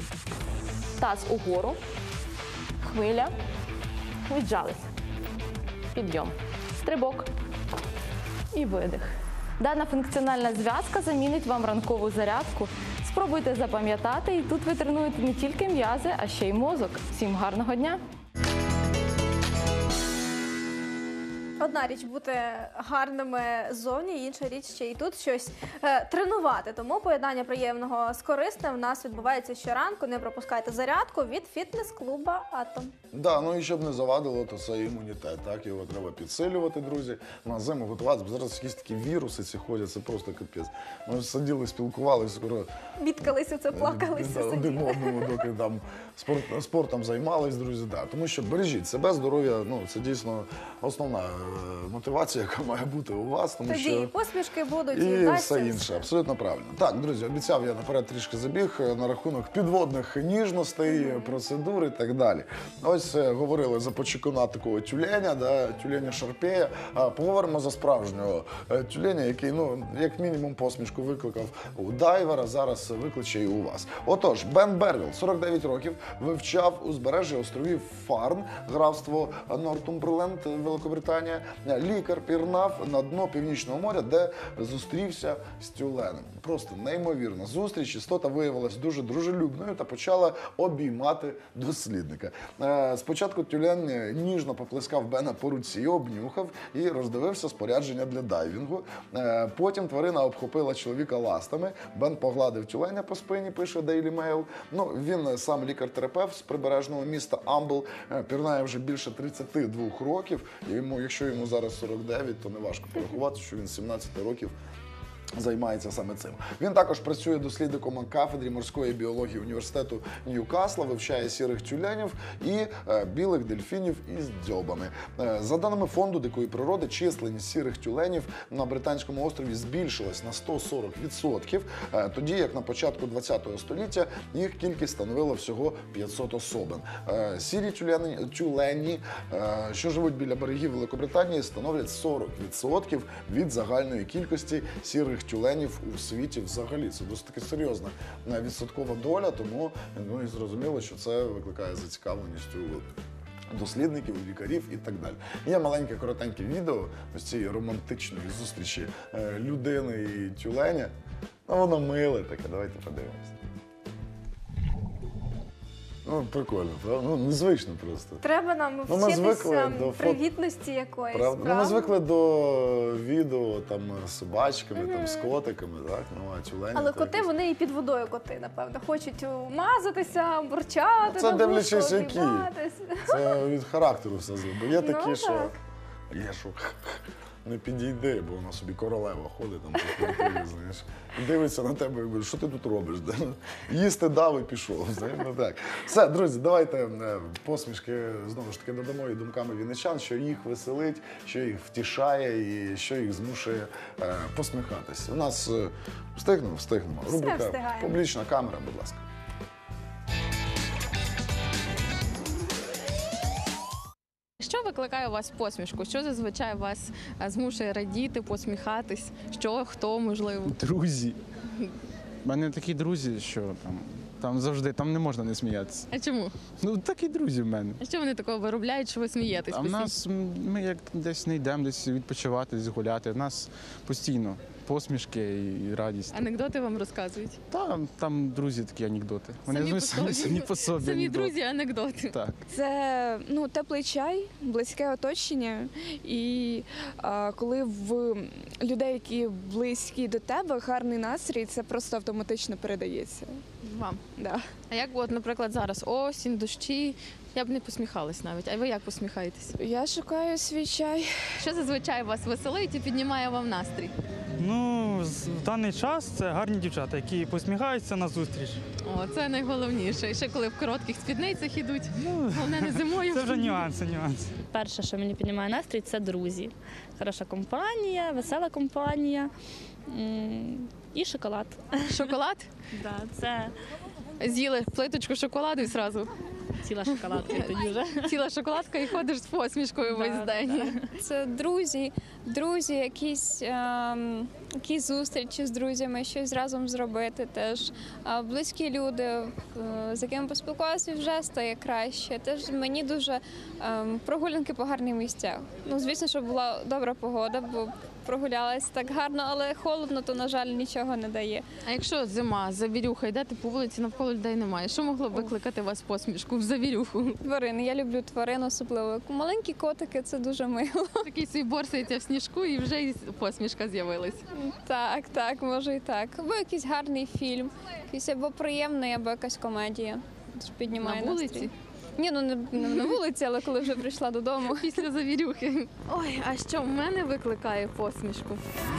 Таз угору, хвиля, віджались, підйом, стрибок і видих. Дана функціональна зв'язка замінить вам ранкову зарядку з Спробуйте запам'ятати, і тут ви тренуєте не тільки м'язи, а ще й мозок. Всім гарного дня! Одна річ бути гарними ззовні, інша річ ще і тут щось е, тренувати. Тому поєднання приємного з корисним в нас відбувається щоранку. Не пропускайте зарядку від фітнес-клуба «Атом». Да, ну і щоб не завадило, то це імунітет. Так, його треба підсилювати, друзі. На зиму готуватися. Бо зараз якісь такі віруси ці ходять, це просто капець. Ми сиділи, спілкувалися, скоро Бідкалися, це плакалися. Да, один одному, доки там спорт, спортом займались, друзі. Да. Тому що бережіть себе, здоров'я, ну це дійсно основна мотивація, яка має бути у вас. Тому Тоді що... і посмішки будуть, і, І вдасться все інше, абсолютно правильно. Так, друзі, обіцяв я наперед трішки забіг на рахунок підводних ніжностей, mm-hmm. процедур і так далі. Ось е, говорили за почекуна такого тюленя, да, тюленя Шарпея. А поговоримо за справжнього е, тюленя, який, ну, як мінімум посмішку викликав у дайвера, зараз викличе і у вас. Отож, Бен Бервіл, сорок дев'ять років, вивчав узбережжя островів Фарн, графство Нортумберленд, Великобританія. Лікар пірнав на дно Північного моря, де зустрівся з тюленем. Просто неймовірна зустріч. Істота виявилась дуже дружелюбною та почала обіймати дослідника. Спочатку тюлен ніжно поплескав Бена по руці, обнюхав і роздивився спорядження для дайвінгу. Потім тварина обхопила чоловіка ластами. Бен погладив тюленя по спині, пише Daily Mail. Ну, він сам лікар-терапевт з прибережного міста Амбл, пірнає вже більше тридцяти двох років. І йому, якщо йому зараз сорок дев'ять, то не важко порахувати, що він з сімнадцяти років займається саме цим. Він також працює дослідником на кафедрі морської біології університету Ньюкасла, вивчає сірих тюленів і е, білих дельфінів із дзьобами. Е, за даними фонду дикої природи, численність сірих тюленів на британському острові збільшилась на сто сорок відсотків, е, тоді як на початку ХХ століття їх кількість становила всього п'ятсот особин. Е, сірі тюлені, тюлені е, що живуть біля берегів Великобританії, становлять сорок відсотків від загальної кількості сірих тюленів у світі взагалі. Це досить таки серйозна відсоткова доля, тому ну, і зрозуміло, що це викликає зацікавленість у дослідників, у лікарів і так далі. Є маленьке коротеньке відео ось цієї романтичної зустрічі людини і тюленя. Ну, воно миле таке, давайте подивимося. Ну, прикольно, правда? Ну, незвично просто. Треба нам ну, ми вчитися до привітності якоїсь, правда? правда? Ну, ми звикли до відео там з собачками, Mm-hmm. там, з котиками, так? Ну, а тюлені... Але так, коти, вони і під водою коти, напевно. Хочуть мазатися, бурчати, це на дивлячись, вушко які. обійматись. Це від характеру все зробить. Є такі, Ну, що... так. Є, що не підійде, бо вона собі королева ходить там по квартирі, знаєш. І дивиться на тебе і говорить, що ти тут робиш? Да? Їсти дав і пішов. Знаєш? Ну, так. Все, друзі, давайте посмішки знову ж таки додамо і думками вінничан, що їх веселить, що їх втішає і що їх змушує е, посміхатися. У нас е, встигнемо? Встигнемо. Все Рубрика встигаємо. «Публічна камера», будь ласка. Що викликає у вас посмішку? Що зазвичай вас е, змушує радіти, посміхатись? Що, хто, можливо? Друзі. У мене такі друзі, що там, там завжди там не можна не сміятися. А чому? Ну, такі друзі в мене. А що вони такого виробляють, що ви смієтесь? А в постійно? нас, ми як десь не йдемо, десь відпочивати, десь гуляти. В нас постійно посмішки і радість. Анекдоти вам розказують? Там, там друзі такі анекдоти. Вони Самі самі, по самі, собі. самі по собі Самі анекдоти. друзі, анекдоти. Так. Це ну, теплий чай, близьке оточення. І а, коли в людей, які близькі до тебе, гарний настрій, це просто автоматично передається. Вам? Да. А як, от, наприклад, зараз осінь, дощі, я б не посміхалась навіть. А ви як посміхаєтесь? Я шукаю свій чай. Що зазвичай вас веселить і піднімає вам настрій? Ну, в даний час це гарні дівчата, які посміхаються на зустріч. О, це найголовніше. І ще коли в коротких спідницях ідуть, головне не зимою. Це вже нюанси, нюанси. Перше, що мені піднімає настрій, це друзі. Хороша компанія, весела компанія м, і шоколад. Шоколад? Да, це З'їли плиточку шоколаду і зразу. ціла шоколадка і тоді вже. Ціла шоколадка і ходиш з посмішкою весь день. Це друзі, друзі, якісь, ем, якісь зустрічі з друзями, щось разом зробити теж. А близькі люди, е, з якими поспілкуватися, вже стає краще. Теж мені дуже ем, прогулянки по гарних місцях. Ну, звісно, щоб була добра погода, бо прогулялась так гарно, але холодно, то, на жаль, нічого не дає. А якщо зима, завірюха, йдете по вулиці, навколо людей немає, що могло б викликати у вас посмішку в завірюху? Тварини, я люблю тварин, особливо. Маленькі котики, це дуже мило. Такий свій борсається в сніжку і вже і посмішка з'явилась. Так, так, може і так. Або якийсь гарний фільм, якийсь або приємний, або якась комедія. Тож піднімає На вулиці? настрій. Ні, ну не, не на вулиці, але коли вже прийшла додому. Після завірюхи. Ой, а що в мене викликає посмішку?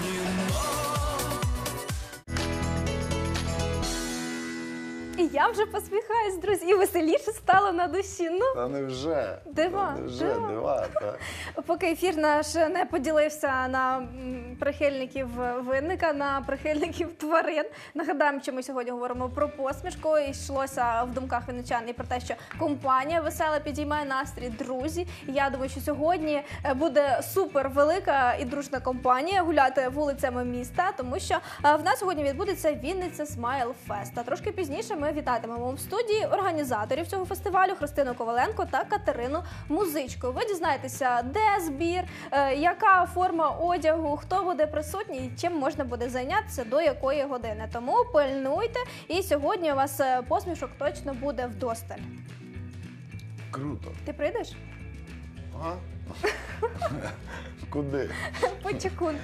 І я вже посміхаюсь, друзі, і веселіше стало на душі. Ну, Та не вже. Дива, Та не вже, дива. дива, так. поки ефір наш не поділився на м, прихильників винника, на прихильників тварин. Нагадаємо, що ми сьогодні говоримо про посмішку. І йшлося в думках вінничан і про те, що компанія весела підіймає настрій, друзі. І я думаю, що сьогодні буде супер велика і дружна компанія гуляти вулицями міста, тому що е, в нас сьогодні відбудеться Вінниця Смайл Фест. А трошки пізніше ми вітатимемо в студії організаторів цього фестивалю Христину Коваленко та Катерину Музичко. Ви дізнаєтеся, де збір, е, яка форма одягу, хто буде присутній і чим можна буде зайнятися до якої години. Тому пильнуйте, і сьогодні у вас е, посмішок точно буде вдосталь. Круто. Ти прийдеш? Ага. Куди? Почекун.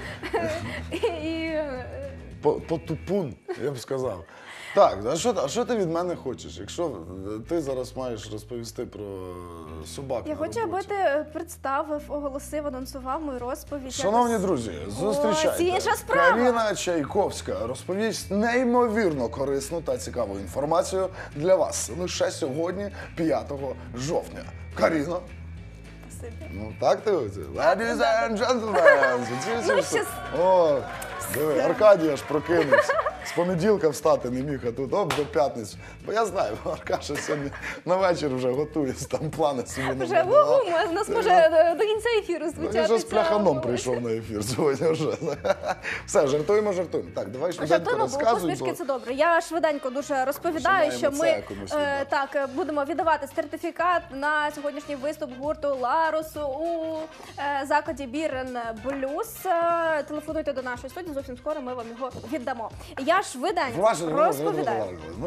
І, е, По- Потупун, я б сказав. Так, а що, а що ти від мене хочеш? Якщо ти зараз маєш розповісти про собак Я на хочу, аби роботі. ти представив, оголосив, анонсував мою розповідь. Шановні якось. друзі, Ось, зустрічайте. інша справа. Каріна Чайковська розповість неймовірно корисну та цікаву інформацію для вас лише сьогодні, п'ятого жовтня. Каріно. Ну так ти оце. Ladies and gentlemen. Ці- ці- Ну, ці- щас. О, диви, Аркадій аж прокинувся. З понеділка встати не міг, а тут оп, до п'ятниці. Бо я знаю, Аркаша сьогодні на вечір вже готує, там плани собі не Вже ву-ву, у нас може е, до кінця ефіру Він звучати. вже з ця пляханом мова. прийшов на ефір сьогодні вже. Все, жартуємо, жартуємо. Так, давай швиденько Жартуємо, бо розказуй. посмішки бо- це добре. Я швиденько дуже розповідаю, Починаємо що це ми комусь е, віддати. так е, будемо віддавати сертифікат на сьогоднішній виступ гурту Ларусу у е, закладі Бірен Блюз. Е, Телефонуйте до нашої студії, зовсім скоро ми вам його віддамо. Я швиденько розповідаю.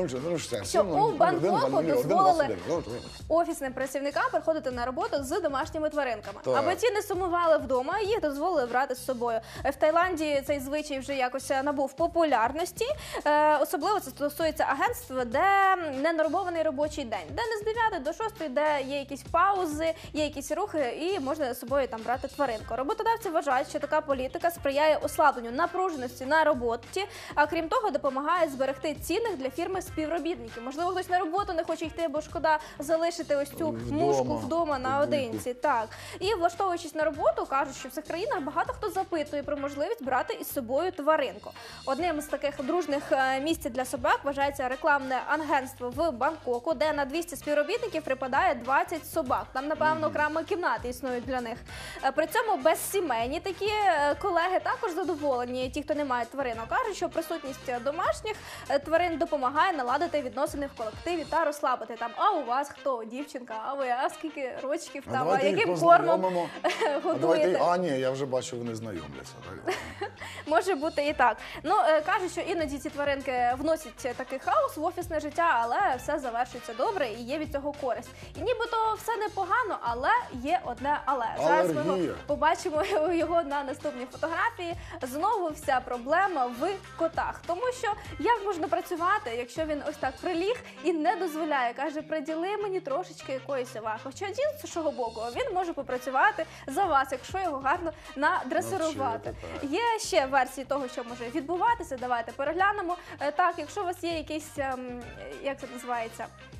Що у Бангкоку дозволили офісним працівникам приходити на роботу з домашніми тваринками. Так. Аби ті не сумували вдома, їх дозволили брати з собою. В Таїланді цей звичай вже якось набув популярності. Е, особливо це стосується агентств, де ненормований робочий день, де не з дев'ятої до шостої, де є якісь паузи, є якісь рухи і можна з собою там брати тваринку. Роботодавці вважають, що така політика сприяє ослабленню напруженості на роботі, а крім того, допомагає зберегти цінних для фірми співробітників. Можливо, хтось на роботу не хоче йти, бо шкода залишити ось цю Вдома. мушку вдома наодинці. Так. І влаштовуючись на роботу, кажуть, що в цих країнах багато хто запитує про можливість брати із собою тваринку. Одним з таких дружних е, місць для собак вважається рекламне агентство в Бангкоку, де на двісті співробітників припадає двадцять собак. Там, напевно, окремо кімнати існують для них. Е, При цьому безсімейні такі е, колеги також задоволені, ті, хто не має тваринок. Кажуть, що присутність домашніх е, тварин допомагає наладити відносини в колективі та розслабити там. А у вас хто? Дівчинка? А ви? А скільки рочків А там? А давайте їх яким кормом познайомимо. А давайте, годуєте? а ні, я вже бачу, вони знайомляться. Так? Може бути і так. Ну, е, кажуть, що іноді ці тваринки вносять такий хаос в офісне життя, але все завершується добре і є від цього користь. І нібито все непогано, але є одне але. Зараз ми Алергія. його побачимо його на наступній фотографії. Знову вся проблема в котах. Тому що як можна працювати, якщо він ось так приліг і не дозволяє, каже, приділи мені трошечки якоїсь уваги. Хоча з іншого боку, він може попрацювати за вас, якщо його гарно надресирувати. Навчити, так. Є ще версії того, що може відбуватися. Давайте переглянемо. Е, Так, якщо у вас є якийсь, ем, як це називається,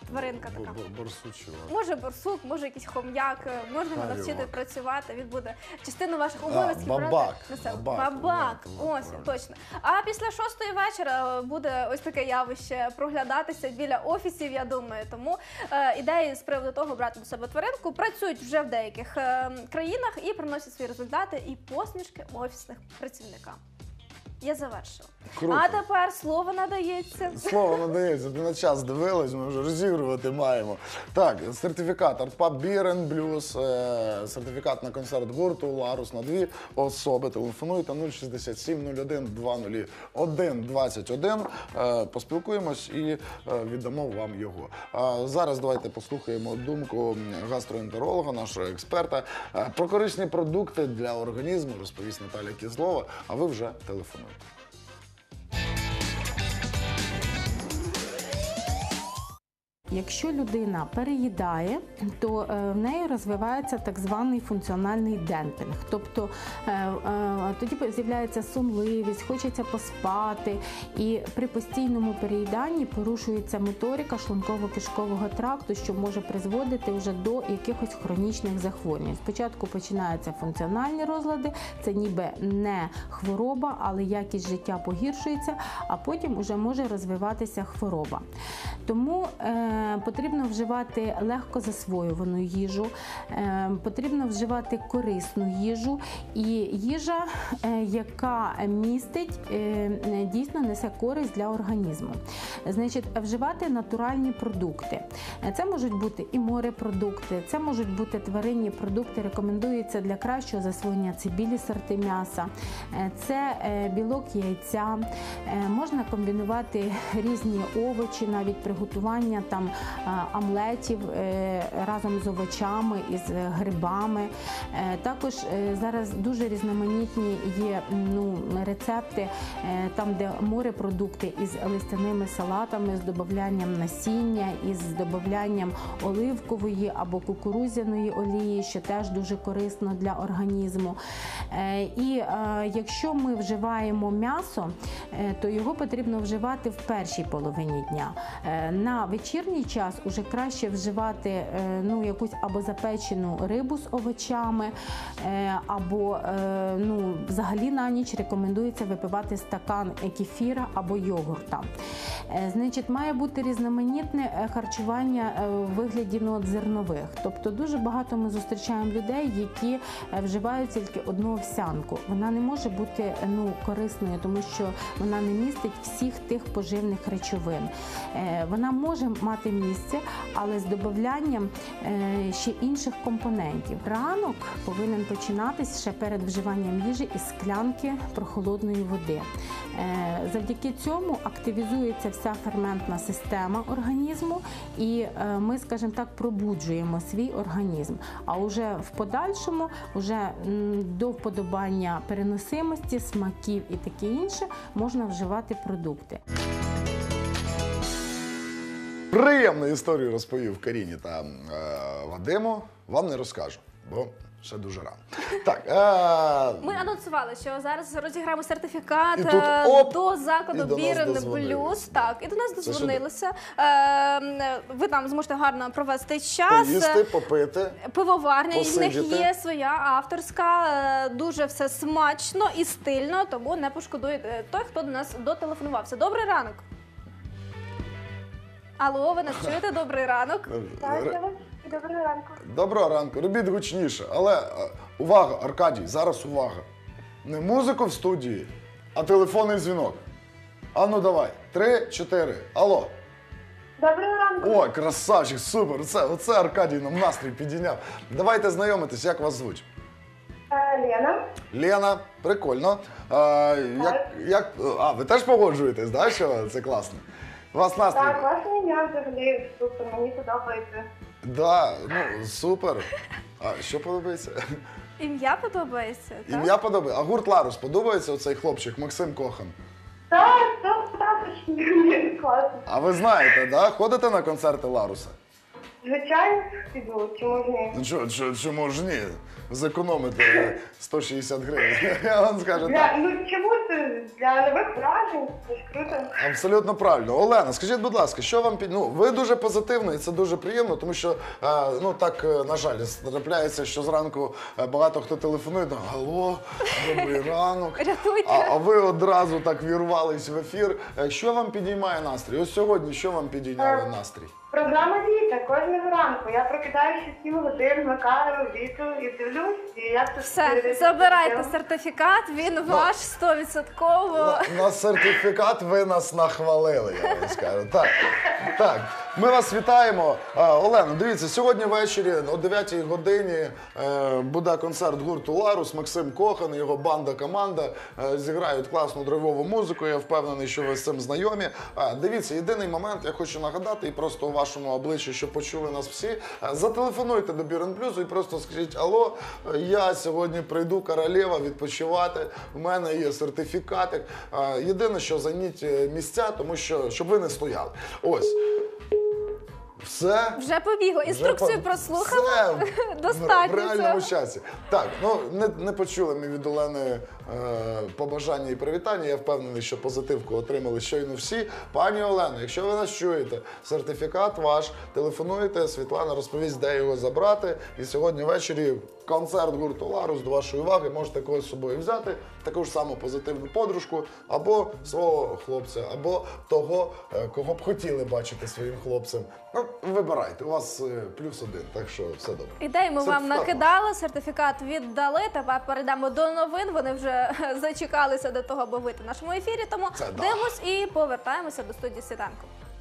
тваринка така. Борсучий. Може борсук, може якийсь хом'як, можна його навчити Павлік. працювати, він буде частину ваших А, обов'язків бабак. брати на себе. Бабак, Бабак, бабак, ось, точно. А після шостої вечора буде ось таке явище проглядатися біля офісів, я думаю. Тому е, ідеї з приводу того брати до себе тваринку працюють вже в деяких е, країнах і приносять свої результати і посмішки офісних працівникам. Я завершила. Круто. А тепер слово надається. Слово надається, ти на час дивилась, ми вже розігрувати маємо. Так, сертифікат ArtPub Beer and Blues, е, сертифікат на концерт гурту «Ларус» на дві особи. Телефонуйте нуль шістдесят сім нуль один два нуль один двадцять один. Е, поспілкуємось і е, віддамо вам його. А зараз давайте послухаємо думку гастроентеролога, нашого експерта. Е, про корисні продукти для організму розповість Наталя Кізлова, а ви вже телефонуйте. Якщо людина переїдає, то е, в неї розвивається так званий функціональний демпінг. Тобто е, е, тоді з'являється сонливість, хочеться поспати, і при постійному переїданні порушується моторика шлунково-кишкового тракту, що може призводити вже до якихось хронічних захворювань. Спочатку починаються функціональні розлади, це ніби не хвороба, але якість життя погіршується, а потім вже може розвиватися хвороба. Тому е, потрібно вживати легко засвоювану їжу, потрібно вживати корисну їжу і їжа, яка містить, дійсно несе користь для організму. Значить, вживати натуральні продукти. Це можуть бути і морепродукти, це можуть бути тваринні продукти, рекомендується для кращого засвоєння це білі сорти м'яса, це білок яйця, можна комбінувати різні овочі, навіть приготування там омлетів разом з овочами і з грибами. Також зараз дуже різноманітні є ну, рецепти, там, де морепродукти із листяними салатами, з додаванням насіння, із додаванням оливкової або кукурудзяної олії, що теж дуже корисно для організму. І якщо ми вживаємо м'ясо, то його потрібно вживати в першій половині дня. На вечірній час уже краще вживати ну, якусь або запечену рибу з овочами, або ну, взагалі на ніч рекомендується випивати стакан кефіра або йогурта. Значить, має бути різноманітне харчування в вигляді ну, зернових. Тобто дуже багато ми зустрічаємо людей, які вживають тільки одну овсянку. Вона не може бути ну, корисною, тому що вона не містить всіх тих поживних речовин. Вона може мати місце, але з додаванням ще інших компонентів. Ранок повинен починатись ще перед вживанням їжі із склянки прохолодної води. Завдяки цьому активізується вся ферментна система організму і ми, скажімо так, пробуджуємо свій організм. А вже в подальшому, вже до вподобання переносимості, смаків і таке інше, можна вживати продукти. Приємну історію розповів Каріні та е, Вадиму. Вам не розкажу, бо ще дуже рано. Так, е... Ми анонсували, що зараз розіграємо сертифікат тут, оп, до закладу і до нас Beer and дозвонилися. Blues. Так, і до нас Це дозвонилися. Е, ви там зможете гарно провести час. Поїсти, попити, Пивоварня, і в них посидіти. є своя авторська, е, дуже все смачно і стильно, тому не пошкодує той, хто до нас дотелефонувався. Добрий ранок. Алло, ви нас чуєте? Добрий ранок. Так, доброго ранку. Доброго ранку, робіть гучніше. Але е, увага, Аркадій, зараз увага. Не музику в студії, а телефонний дзвінок. А ну давай, три, чотири, алло. Доброго ранку. Ой, красавчик, супер, оце, оце Аркадій нам настрій підійняв. Давайте знайомитись, як вас звуть? Е, Лена. Лена, прикольно. А, як, як, а, ви теж погоджуєтесь, да, що це класно? У вас настрій? Так, ваше ім'я взагалі супер, мені подобається. Да, ну, супер. А що подобається? Ім'я подобається, так? Ім'я подобається. А гурт «Ларус» подобається оцей хлопчик Максим Кохан? Так, так, так, класно. А ви знаєте, да? Ходите на концерти «Ларуса»? Звичайно, піду, чому ж ні? Ну чо- чо- чому ж ні? Зекономити сто шістдесят гривень. Я вам скажу Для, так. ну чому це? Для нових вражень, це ж круто. Абсолютно правильно. Олена, скажіть, будь ласка, що вам під... Ну, ви дуже позитивно, і це дуже приємно, тому що, е, ну так, е, на жаль, трапляється, що зранку е, багато хто телефонує, ну, алло, добрий ранок. Рятуйте. А, а ви одразу так вірвались в ефір. Е, Що вам підіймає настрій? Ось сьогодні що вам підіймало настрій? Програма «Віта» кожного ранку. Я прокидаюся сім годин, вмикаю «Віту» і дивлюсь, і як це Все, забирайте сертифікат, він ваш стовідсотково. На, на сертифікат ви нас нахвалили, я вам скажу. Так, так. Ми вас вітаємо. А, Олена, дивіться, сьогодні ввечері о дев'ятій годині е, буде концерт гурту «Ларус». Максим Кохан, його банда-команда е, зіграють класну драйвову музику. Я впевнений, що ви з цим знайомі. А, дивіться, єдиний момент, я хочу нагадати, і просто у вашому обличчі, щоб почули нас всі, е, зателефонуйте до Біренплюсу і просто скажіть: алло, я сьогодні прийду, королева, відпочивати, у мене є сертифікатик. Е, єдине, що займіть е, місця, тому що, щоб ви не стояли. Ось. Все. Вже побігло. Інструкцію по- прослухала. Все Достатньо в реальному цього. часі. Так, ну не, не почули ми від Олени е, побажання і привітання. Я впевнений, що позитивку отримали щойно всі. Пані Олено, якщо ви нас чуєте, сертифікат ваш, телефонуйте, Світлана розповість, де його забрати. І сьогодні ввечері концерт гурту «Ларус» до вашої уваги. Можете когось з собою взяти, таку ж саму позитивну подружку, або свого хлопця, або того, е, кого б хотіли бачити своїм хлопцем. Ну, вибирайте, у вас е, плюс один, так що все добре. Ідею ми вам Сертифікат накидали, сертифікат віддали. Тепер перейдемо до новин. Вони вже зачекалися до того, аби вийти в нашому ефірі. Тому Це да. дивимось і повертаємося до студії «Світанку».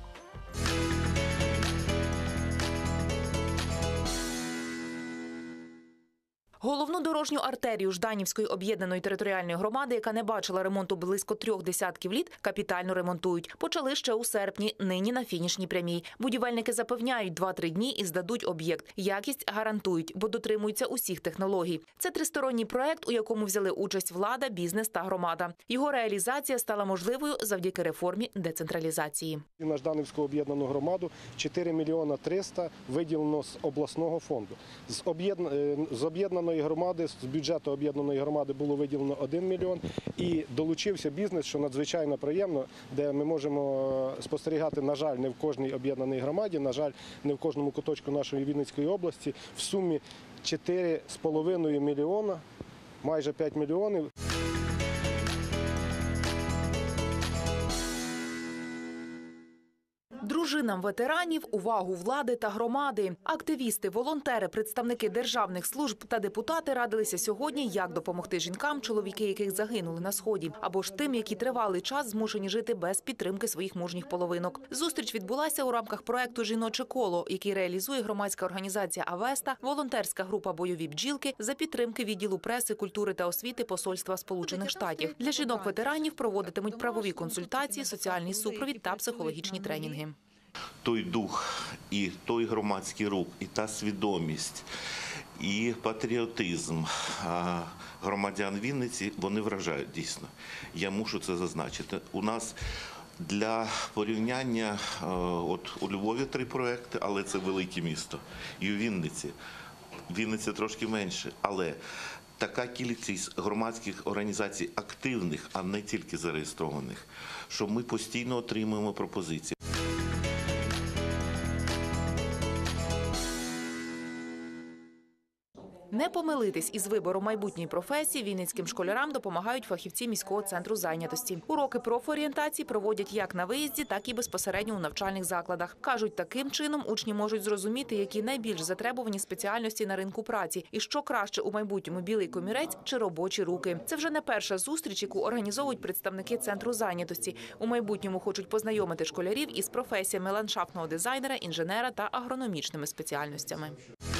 Головну дорожню артерію Жданівської об'єднаної територіальної громади, яка не бачила ремонту близько трьох десятків літ, капітально ремонтують. Почали ще у серпні, нині на фінішній прямій. Будівельники запевняють, два-три дні і здадуть об'єкт. Якість гарантують, бо дотримуються усіх технологій. Це тристоронній проект, у якому взяли участь влада, бізнес та громада. Його реалізація стала можливою завдяки реформі децентралізації. На Жданівську об'єднану громаду чотири мільйони триста виділено з обласного фонду. З об'єднаної з об'єднаної громади, з бюджету об'єднаної громади було виділено один мільйон. І долучився бізнес, що надзвичайно приємно, де ми можемо спостерігати, на жаль, не в кожній об'єднаній громаді, на жаль, не в кожному куточку нашої Вінницької області, в сумі чотири з половиною мільйона, майже п'ять мільйонів. Дружинам ветеранів – увагу влади та громади. Активісти, волонтери, представники державних служб та депутати радилися сьогодні, як допомогти жінкам, чоловіки яких загинули на Сході, або ж тим, які тривалий час змушені жити без підтримки своїх мужніх половинок. Зустріч відбулася у рамках проекту «Жіноче коло», який реалізує громадська організація «Авеста», волонтерська група «Бойові бджілки» за підтримки відділу преси, культури та освіти Посольства Сполучених Штатів. Для жінок-ветеранів проводитимуть правові консультації, соціальний супровід та психологічні тренінги. Той дух, і той громадський рух, і та свідомість, і патріотизм громадян Вінниці, вони вражають дійсно. Я мушу це зазначити. У нас для порівняння, от у Львові три проекти, але це велике місто. І у Вінниці. Вінниці трошки менше, але така кількість громадських організацій активних, а не тільки зареєстрованих, що ми постійно отримуємо пропозиції. Не помилитись із вибором майбутньої професії вінницьким школярам допомагають фахівці міського центру зайнятості. Уроки профорієнтації проводять як на виїзді, так і безпосередньо у навчальних закладах. Кажуть, таким чином учні можуть зрозуміти, які найбільш затребувані спеціальності на ринку праці і що краще у майбутньому – білий комірець чи робочі руки. Це вже не перша зустріч, яку організовують представники центру зайнятості. У майбутньому хочуть познайомити школярів із професіями ландшафтного дизайнера, інженера та агрономічними спеціальностями.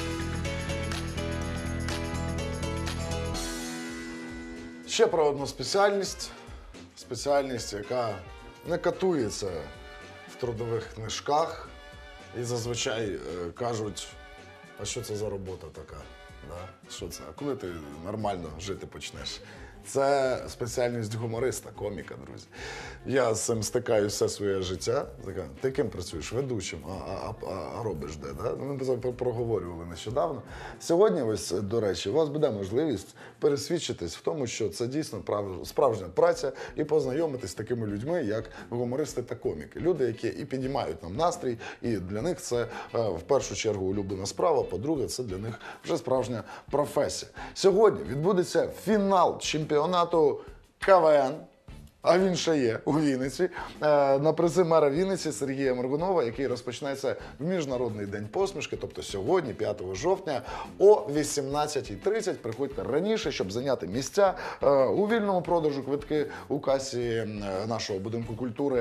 Ще про одну спеціальність. Спеціальність, яка не катується в трудових книжках. І зазвичай е, кажуть, а що це за робота така? Да? Що це? А коли ти нормально жити почнеш? Це спеціальність гумориста, коміка, друзі. Я з цим стикаюся все своє життя. Така, ти ким працюєш? Ведучим, а, а, а, а робиш де? Да? Ми це проговорювали нещодавно. Сьогодні, ось, до речі, у вас буде можливість пересвідчитись в тому, що це дійсно прав... справжня праця і познайомитись з такими людьми, як гумористи та коміки. Люди, які і підіймають нам настрій, і для них це в першу чергу улюблена справа, по-друге, це для них вже справжня професія. Сьогодні відбудеться фінал чемпіонату ка ве ен, а він ще є у Вінниці, на призи мера Вінниці Сергія Моргунова, який розпочнеться в Міжнародний день посмішки, тобто сьогодні, п'ятого жовтня, о вісімнадцятій тридцять. Приходьте раніше, щоб зайняти місця у вільному продажу, квитки у касі нашого будинку культури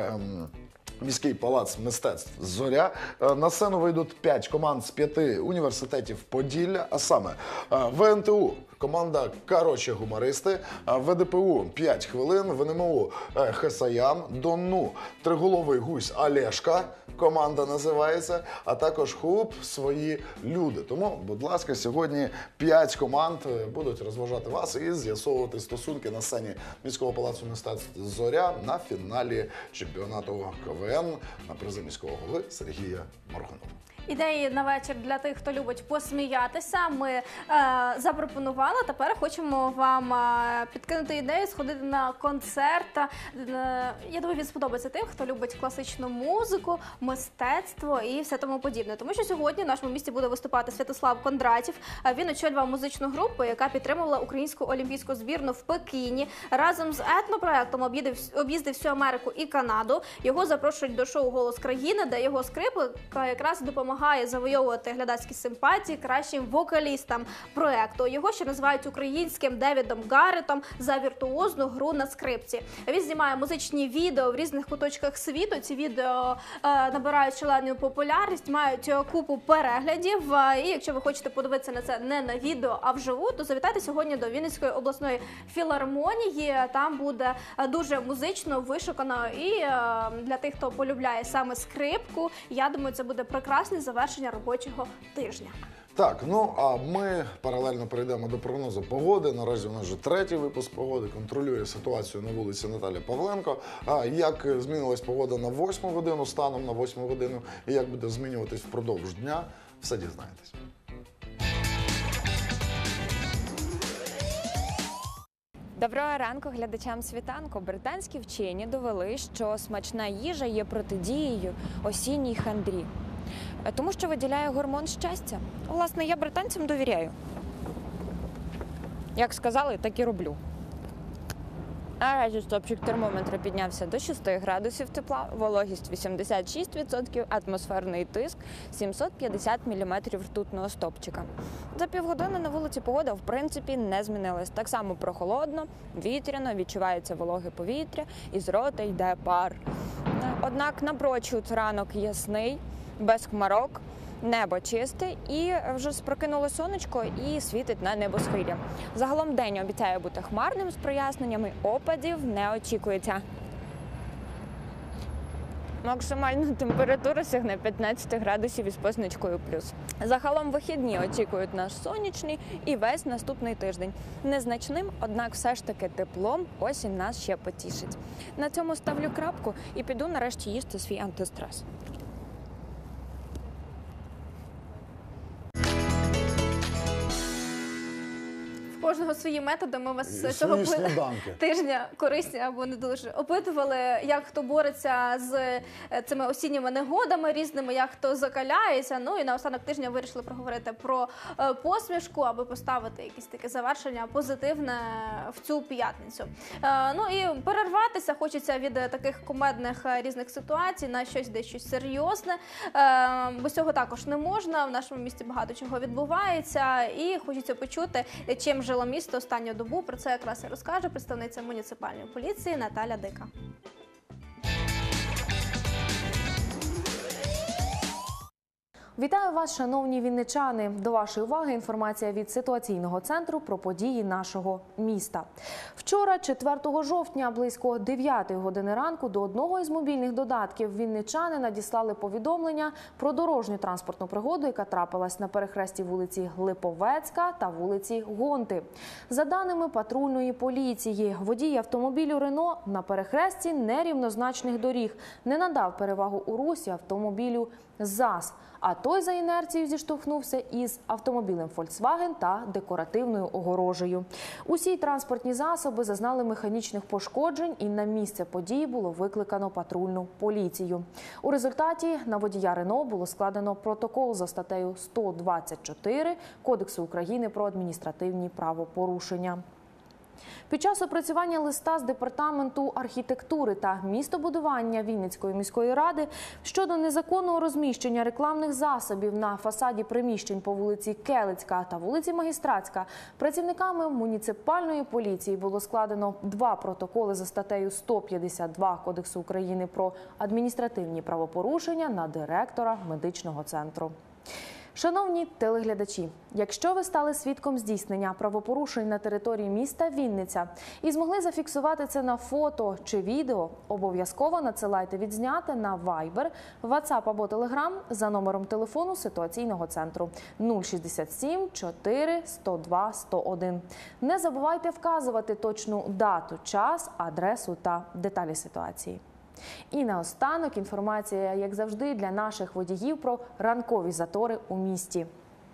Міський палац мистецтв «Зоря». На сцену вийдуть п'ять команд з п'яти університетів Поділля, а саме в ен те у команда «Короче гумористи», в де пе у п'ять хвилин, в ен ем у «Хесаям», Донну «Триголовий гусь Олешка», команда називається, а також «Хуп свої люди». Тому, будь ласка, сьогодні п'ять команд будуть розважати вас і з'ясовувати стосунки на сцені Міського палацу мистецтв «Зоря» на фіналі чемпіонату ка ве ен на призи міського голови Сергія Моргунова. Ідеї на вечір для тих, хто любить посміятися, ми е, запропонували. Тепер хочемо вам е, підкинути ідею, сходити на концерт. Е, я думаю, він сподобається тим, хто любить класичну музику, мистецтво і все тому подібне. Тому що сьогодні в нашому місті буде виступати Святослав Кондратів. Він очолював музичну групу, яка підтримувала українську олімпійську збірну в Пекіні. Разом з етнопроектом об'їздив всю Америку і Канаду. Його запрошують до шоу «Голос країни», де його скрипка якраз допомагає Допомагає завойовувати глядацькі симпатії кращим вокалістам проекту. Його ще називають українським Девідом Гарретом за віртуозну гру на скрипці. Він знімає музичні відео в різних куточках світу. Ці відео е, набирають шалену популярність, мають купу переглядів. І якщо ви хочете подивитися на це не на відео, а вживу, то завітайте сьогодні до Вінницької обласної філармонії. Там буде дуже музично, вишукано. І е, для тих, хто полюбляє саме скрипку, я думаю, це буде прекрасний завершення робочого тижня. Так, ну а ми паралельно перейдемо до прогнозу погоди. Наразі у нас вже третій випуск погоди. Контролює ситуацію на вулиці Наталя Павленко. А як змінилась погода на восьму годину, станом на восьму годину, і як буде змінюватись впродовж дня, все дізнаєтесь. Доброго ранку глядачам світанку. Британські вчені довели, що смачна їжа є протидією осінній хандрі. Тому що виділяє гормон щастя. Власне, я британцям довіряю. Як сказали, так і роблю. Наразі стопчик термометра піднявся до шести градусів тепла, вологість вісімдесят шість відсотків, атмосферний тиск сімсот п'ятдесят міліметрів ртутного стопчика. За півгодини на вулиці погода, в принципі, не змінилась. Так само прохолодно, вітряно, відчувається вологе повітря, із рота йде пар. Однак напрочуд ранок ясний, без хмарок, небо чисте і вже спрокинуло сонечко і світить на небосхилі. Загалом день обіцяє бути хмарним з проясненнями, опадів не очікується. Максимальна температура сягне п'ятнадцять градусів із позначкою плюс. Загалом вихідні очікують нас сонячний і весь наступний тиждень. Незначним, однак все ж таки теплом осінь нас ще потішить. На цьому ставлю крапку і піду нарешті їсти свій антистрес. Кожного свої методи. Ми вас І цього сніданки. тижня корисні або не дуже опитували, як хто бореться з цими осінніми негодами різними, як хто закаляється. Ну і на останок тижня вирішили проговорити про посмішку, аби поставити якесь таке завершення позитивне в цю п'ятницю. Ну і перерватися хочеться від таких кумедних різних ситуацій на щось дещо серйозне. Без цього також не можна. В нашому місті багато чого відбувається і хочеться почути, чим жило місто останню добу. Про це якраз і розкаже представниця муніципальної поліції Наталя Дика. Вітаю вас, шановні вінничани! До вашої уваги інформація від ситуаційного центру про події нашого міста. Вчора, четвертого жовтня, близько дев'ятої години ранку, до одного із мобільних додатків вінничани надіслали повідомлення про дорожню транспортну пригоду, яка трапилась на перехресті вулиці Липовецька та вулиці Гонти. За даними патрульної поліції, водій автомобілю «Рено» на перехресті нерівнозначних доріг не надав перевагу у русі автомобілю ЗАЗ, а той за інерцією зіштовхнувся із автомобілем «Фольксваген» та декоративною огорожею. Усі транспортні засоби зазнали механічних пошкоджень, і на місце події було викликано патрульну поліцію. У результаті на водія «Рено» було складено протокол за статтею сто двадцять чотири Кодексу України про адміністративні правопорушення. Під час опрацювання листа з Департаменту архітектури та містобудування Вінницької міської ради щодо незаконного розміщення рекламних засобів на фасаді приміщень по вулиці Келицька та вулиці Магістратська працівниками муніципальної поліції було складено два протоколи за статтею сто п'ятдесят два Кодексу України про адміністративні правопорушення на директора медичного центру. Шановні телеглядачі, якщо ви стали свідком здійснення правопорушень на території міста Вінниця і змогли зафіксувати це на фото чи відео, обов'язково надсилайте відзняте на Viber, WhatsApp або Telegram за номером телефону ситуаційного центру нуль шістдесят сім чотири сто два сто один. Не забувайте вказувати точну дату, час, адресу та деталі ситуації. І наостанок інформація, як завжди, для наших водіїв про ранкові затори у місті.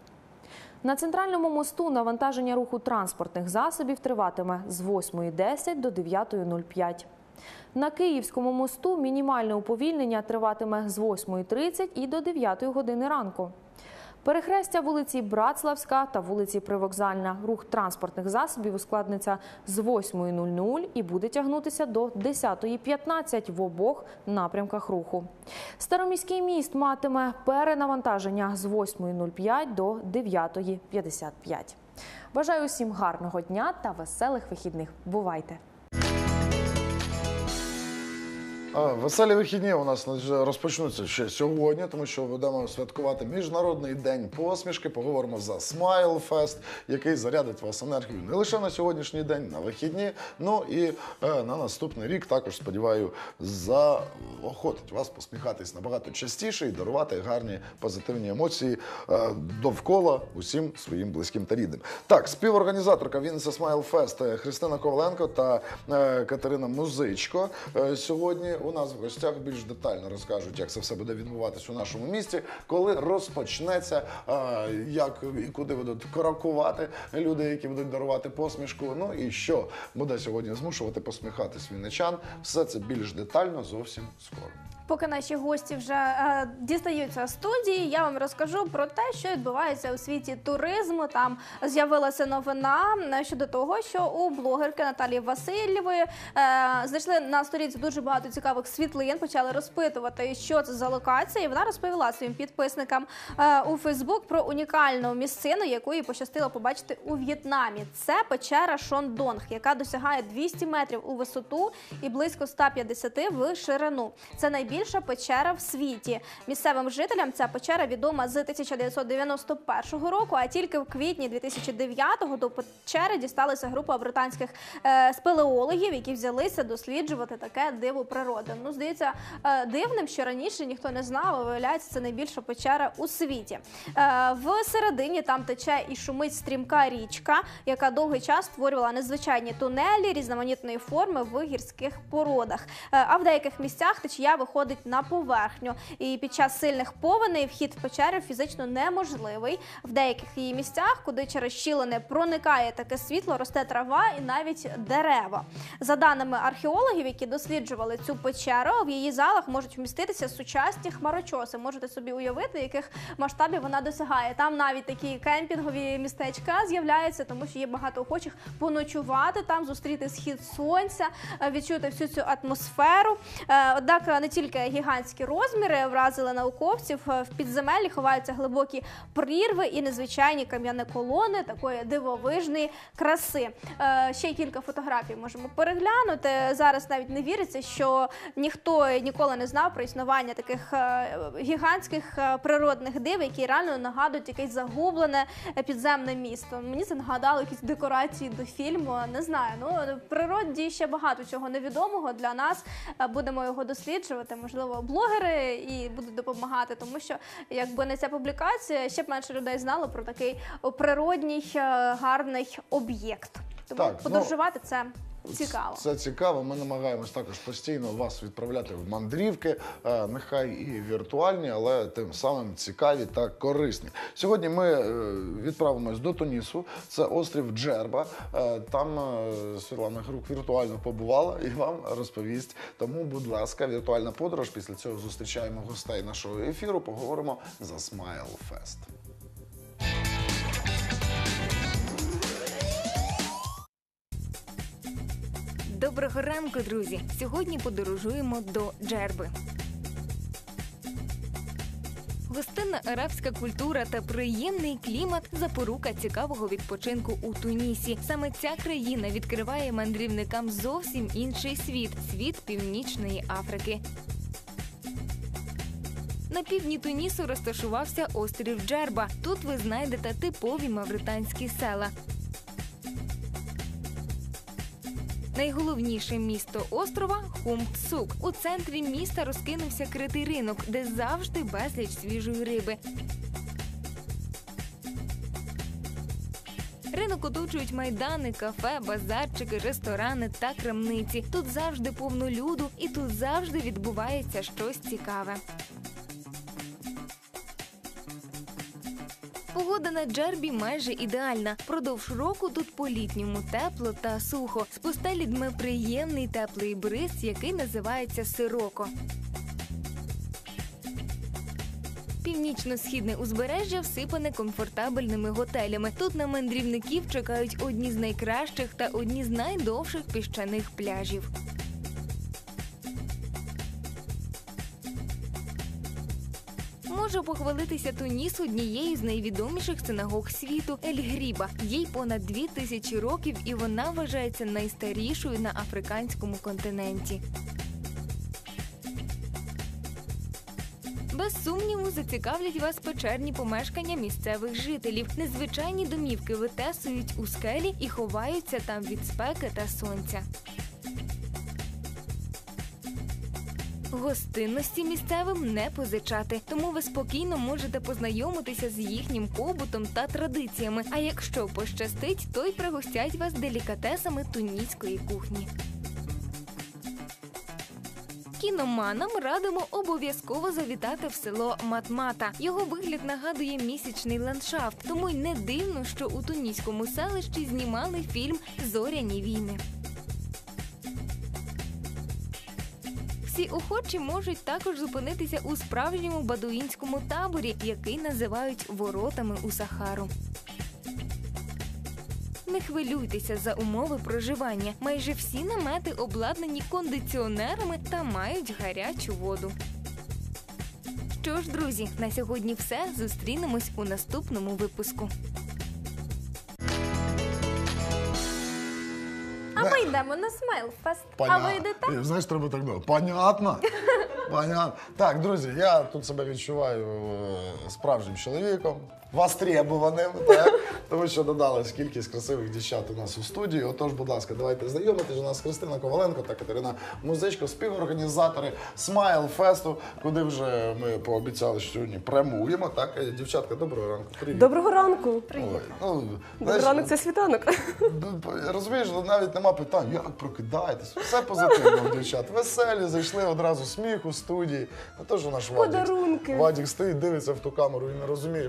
На центральному мосту навантаження руху транспортних засобів триватиме з восьмої десять до дев'ятої нуль п'ять. На Київському мосту мінімальне уповільнення триватиме з восьмої тридцять і до дев'ятої години ранку. Перехрестя вулиці Братславська та вулиці Привокзальна. Рух транспортних засобів ускладниться з восьмої нуль нуль і буде тягнутися до десятої п'ятнадцять в обох напрямках руху. Староміський міст матиме перенавантаження з восьмої нуль п'ять до дев'ятої п'ятдесят п'ять. Бажаю усім гарного дня та веселих вихідних. Бувайте! Веселі вихідні у нас розпочнуться ще сьогодні, тому що будемо святкувати Міжнародний день посмішки. Поговоримо за Smile Fest, який зарядить вас енергією не лише на сьогоднішній день, на вихідні, ну і е, на наступний рік також, сподіваюся, заохотить вас посміхатись набагато частіше і дарувати гарні позитивні емоції е, довкола усім своїм близьким та рідним. Так, співорганізаторка Вінниця Smile Fest Христина Коваленко та е, Катерина Музичко е, сьогодні у нас в гостях більш детально розкажуть, як це все буде відбуватись у нашому місті, коли розпочнеться, як і куди будуть крокувати люди, які будуть дарувати посмішку, ну і що буде сьогодні змушувати посміхатись вінничан. Все це більш детально зовсім скоро. Поки наші гості вже е, дістаються з студії, я вам розкажу про те, що відбувається у світі туризму. Там з'явилася новина щодо того, що у блогерки Наталії Васильєвої е, знайшли на сторінці дуже багато цікавих світлин, почали розпитувати, що це за локація. І вона розповіла своїм підписникам е, у Фейсбук про унікальну місцину, яку їй пощастило побачити у В'єтнамі. Це печера Шондонг, яка досягає двісті метрів у висоту і близько ста п'ятдесят в ширину. Це найбільше Найбільша печера в світі. Місцевим жителям ця печера відома з тисяча дев'ятсот дев'яносто першого року, а тільки в квітні дві тисячі дев'ятого до печери дісталася група британських е, спелеологів, які взялися досліджувати таке диво природи. Ну, здається, е, дивним, що раніше ніхто не знав, а виявляється, це найбільша печера у світі. Е, в середині там тече і шумить стрімка річка, яка довгий час створювала незвичайні тунелі різноманітної форми в гірських породах. Е, а в деяких місцях течія виходить на поверхню. І під час сильних повеней вхід в печеру фізично неможливий. В деяких її місцях, куди через щілини проникає таке світло, росте трава і навіть дерева. За даними археологів, які досліджували цю печеру, в її залах можуть вміститися сучасні хмарочоси. Можете собі уявити, яких масштабів вона досягає. Там навіть такі кемпінгові містечка з'являються, тому що є багато охочих поночувати там, зустріти схід сонця, відчути всю цю атмосферу. Однак не тільки таке гігантські розміри, вразили науковців. В підземеллі ховаються глибокі прірви і незвичайні кам'яні колони такої дивовижної краси. Ще кілька фотографій можемо переглянути. Зараз навіть не віриться, що ніхто ніколи не знав про існування таких гігантських природних див, які реально нагадують якесь загублене підземне місто. Мені це нагадало якісь декорації до фільму, не знаю. Ну, в природі ще багато чого невідомого для нас. Будемо його досліджувати, можливо, блогери і будуть допомагати, тому що якби не ця публікація, ще б менше людей знало про такий природній гарний об'єкт. Тому Так, подорожувати це цікаво. Це цікаво. Ми намагаємось також постійно вас відправляти в мандрівки, нехай і віртуальні, але тим самим цікаві та корисні. Сьогодні ми відправимось до Тунісу. Це острів Джерба. Там Світлана Грук віртуально побувала і вам розповість. Тому, будь ласка, віртуальна подорож. Після цього зустрічаємо гостей нашого ефіру. Поговоримо за Smile Fest. Доброго ранку, друзі! Сьогодні подорожуємо до Джерби. Гостинна арабська культура та приємний клімат – запорука цікавого відпочинку у Тунісі. Саме ця країна відкриває мандрівникам зовсім інший світ – світ Північної Африки. На півдні Тунісу розташувався острів Джерба. Тут ви знайдете типові мавританські села. Найголовніше місто острова – Хумт-Сук. У центрі міста розкинувся критий ринок, де завжди безліч свіжої риби. Ринок оточують майдани, кафе, базарчики, ресторани та крамниці. Тут завжди повно люду і тут завжди відбувається щось цікаве. Погода на Джербі майже ідеальна. Продовж року тут по-літньому тепло та сухо. З пустелі дме приємний теплий бриз, який називається сироко. Північно-східне узбережжя всипане комфортабельними готелями. Тут на мандрівників чекають одні з найкращих та одні з найдовших піщаних пляжів. Може похвалитися Туніс однією з найвідоміших синагог світу – Ель-Гріба. Їй понад дві тисячі років і вона вважається найстарішою на африканському континенті. Без сумніву зацікавлять вас печерні помешкання місцевих жителів. Незвичайні домівки витесують у скелі і ховаються там від спеки та сонця. Гостинності місцевим не позичати, тому ви спокійно можете познайомитися з їхнім побутом та традиціями. А якщо пощастить, то й пригостять вас делікатесами туніської кухні. Кіноманам радимо обов'язково завітати в село Матмата. Його вигляд нагадує місячний ландшафт, тому й не дивно, що у туніському селищі знімали фільм «Зоряні війни». Всі охочі можуть також зупинитися у справжньому бадуїнському таборі, який називають «воротами у Сахару». Не хвилюйтеся за умови проживання. Майже всі намети обладнані кондиціонерами та мають гарячу воду. Що ж, друзі, на сьогодні все. Зустрінемось у наступному випуску. А ми йдемо на Smile Fest. Поня... А ви йдете? Знаєш, треба так було. Понятно. Понятно. Так, друзі, я тут себе відчуваю е, справжнім чоловіком, востребованим, так? Тому що додалась кількість красивих дівчат у нас у студії. Отож, будь ласка, давайте знайомитись. У нас Христина Коваленко та Катерина Музичко, співорганізатори Smile Fest, куди вже ми пообіцяли, що сьогодні прямуємо. Так, дівчатка, доброго ранку. Привіт. Доброго ранку. Привіт. Ой, ну, Доброго ранок, це світанок. Розумієш, навіть нема питань, як прокидаєтесь. Все позитивно, дівчат. Веселі, зайшли одразу сміх у студії. Не то, що наш Вадік. Подарунки. Вадік стоїть, дивиться в ту камеру і не розуміє, що працює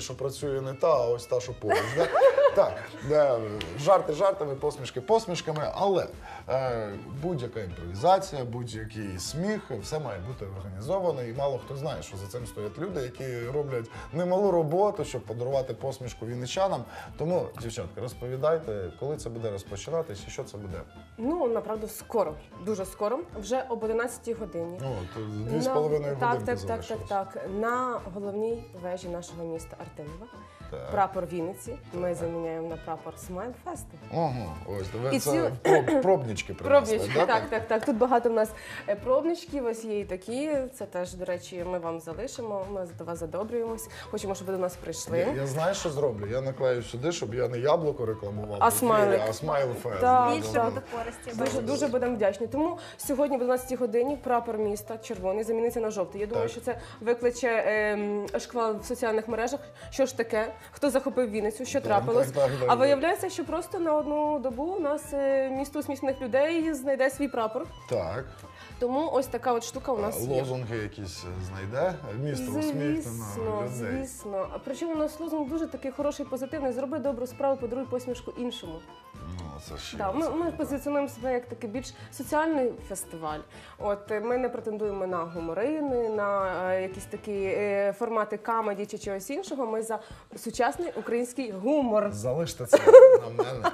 працює не та, а ось та, що поруч. Да? Так, е, жарти жартами, посмішки посмішками, але е, будь-яка імпровізація, будь-який сміх, все має бути організовано, і мало хто знає, що за цим стоять люди, які роблять немалу роботу, щоб подарувати посмішку вінничанам. Тому, дівчатка, розповідайте, коли це буде розпочинатись і що це буде? Ну, направду, скоро, дуже скоро, вже об одинадцятій годині. О, то дві з половиною Так, годинки так, так, так, так. На головній вежі нашого міста Артемова. Так. Прапор Вінниці ми заміняємо на прапор Смайлфесту. Ого, ось, ви І це ці- проб- пробнички принесли, Пробнички, да? так, так, так. Тут багато в нас е, пробничків, ось є і такі. Це теж, до речі, ми вам залишимо. Ми до вас задобрюємось. Хочемо, щоб ви до нас прийшли. Я, я знаю, що зроблю. Я наклею сюди, щоб я не яблуко рекламував, А в ефірі, смайлик. а смайлфест. Так, Більше так. буде Дуже, дуже будемо вдячні. Тому сьогодні в одинадцятій годині прапор міста червоний заміниться на жовтий. Я думаю, Так. що це викличе ем, шквал в соціальних мережах. Що ж таке? Хто захопив Вінницю? Що Так, трапилось? так, так, так, А так. виявляється, що просто на одну добу у нас е, місто усміхнених людей знайде свій прапор. Так. Тому ось така от штука у нас є. Лозунги якісь знайде місто усміхнених Звісно, людей. звісно. А причому у нас лозунг дуже такий хороший, позитивний. Зроби добру справу, подаруй посмішку іншому. Ну, це ще Да, ми, ми позиціонуємо себе як такий більш соціальний фестиваль. От е, ми не претендуємо на гуморини, на е, якісь такі е, формати камеді чи чогось іншого. Ми за сучасний український гумор. Залиште це на мене.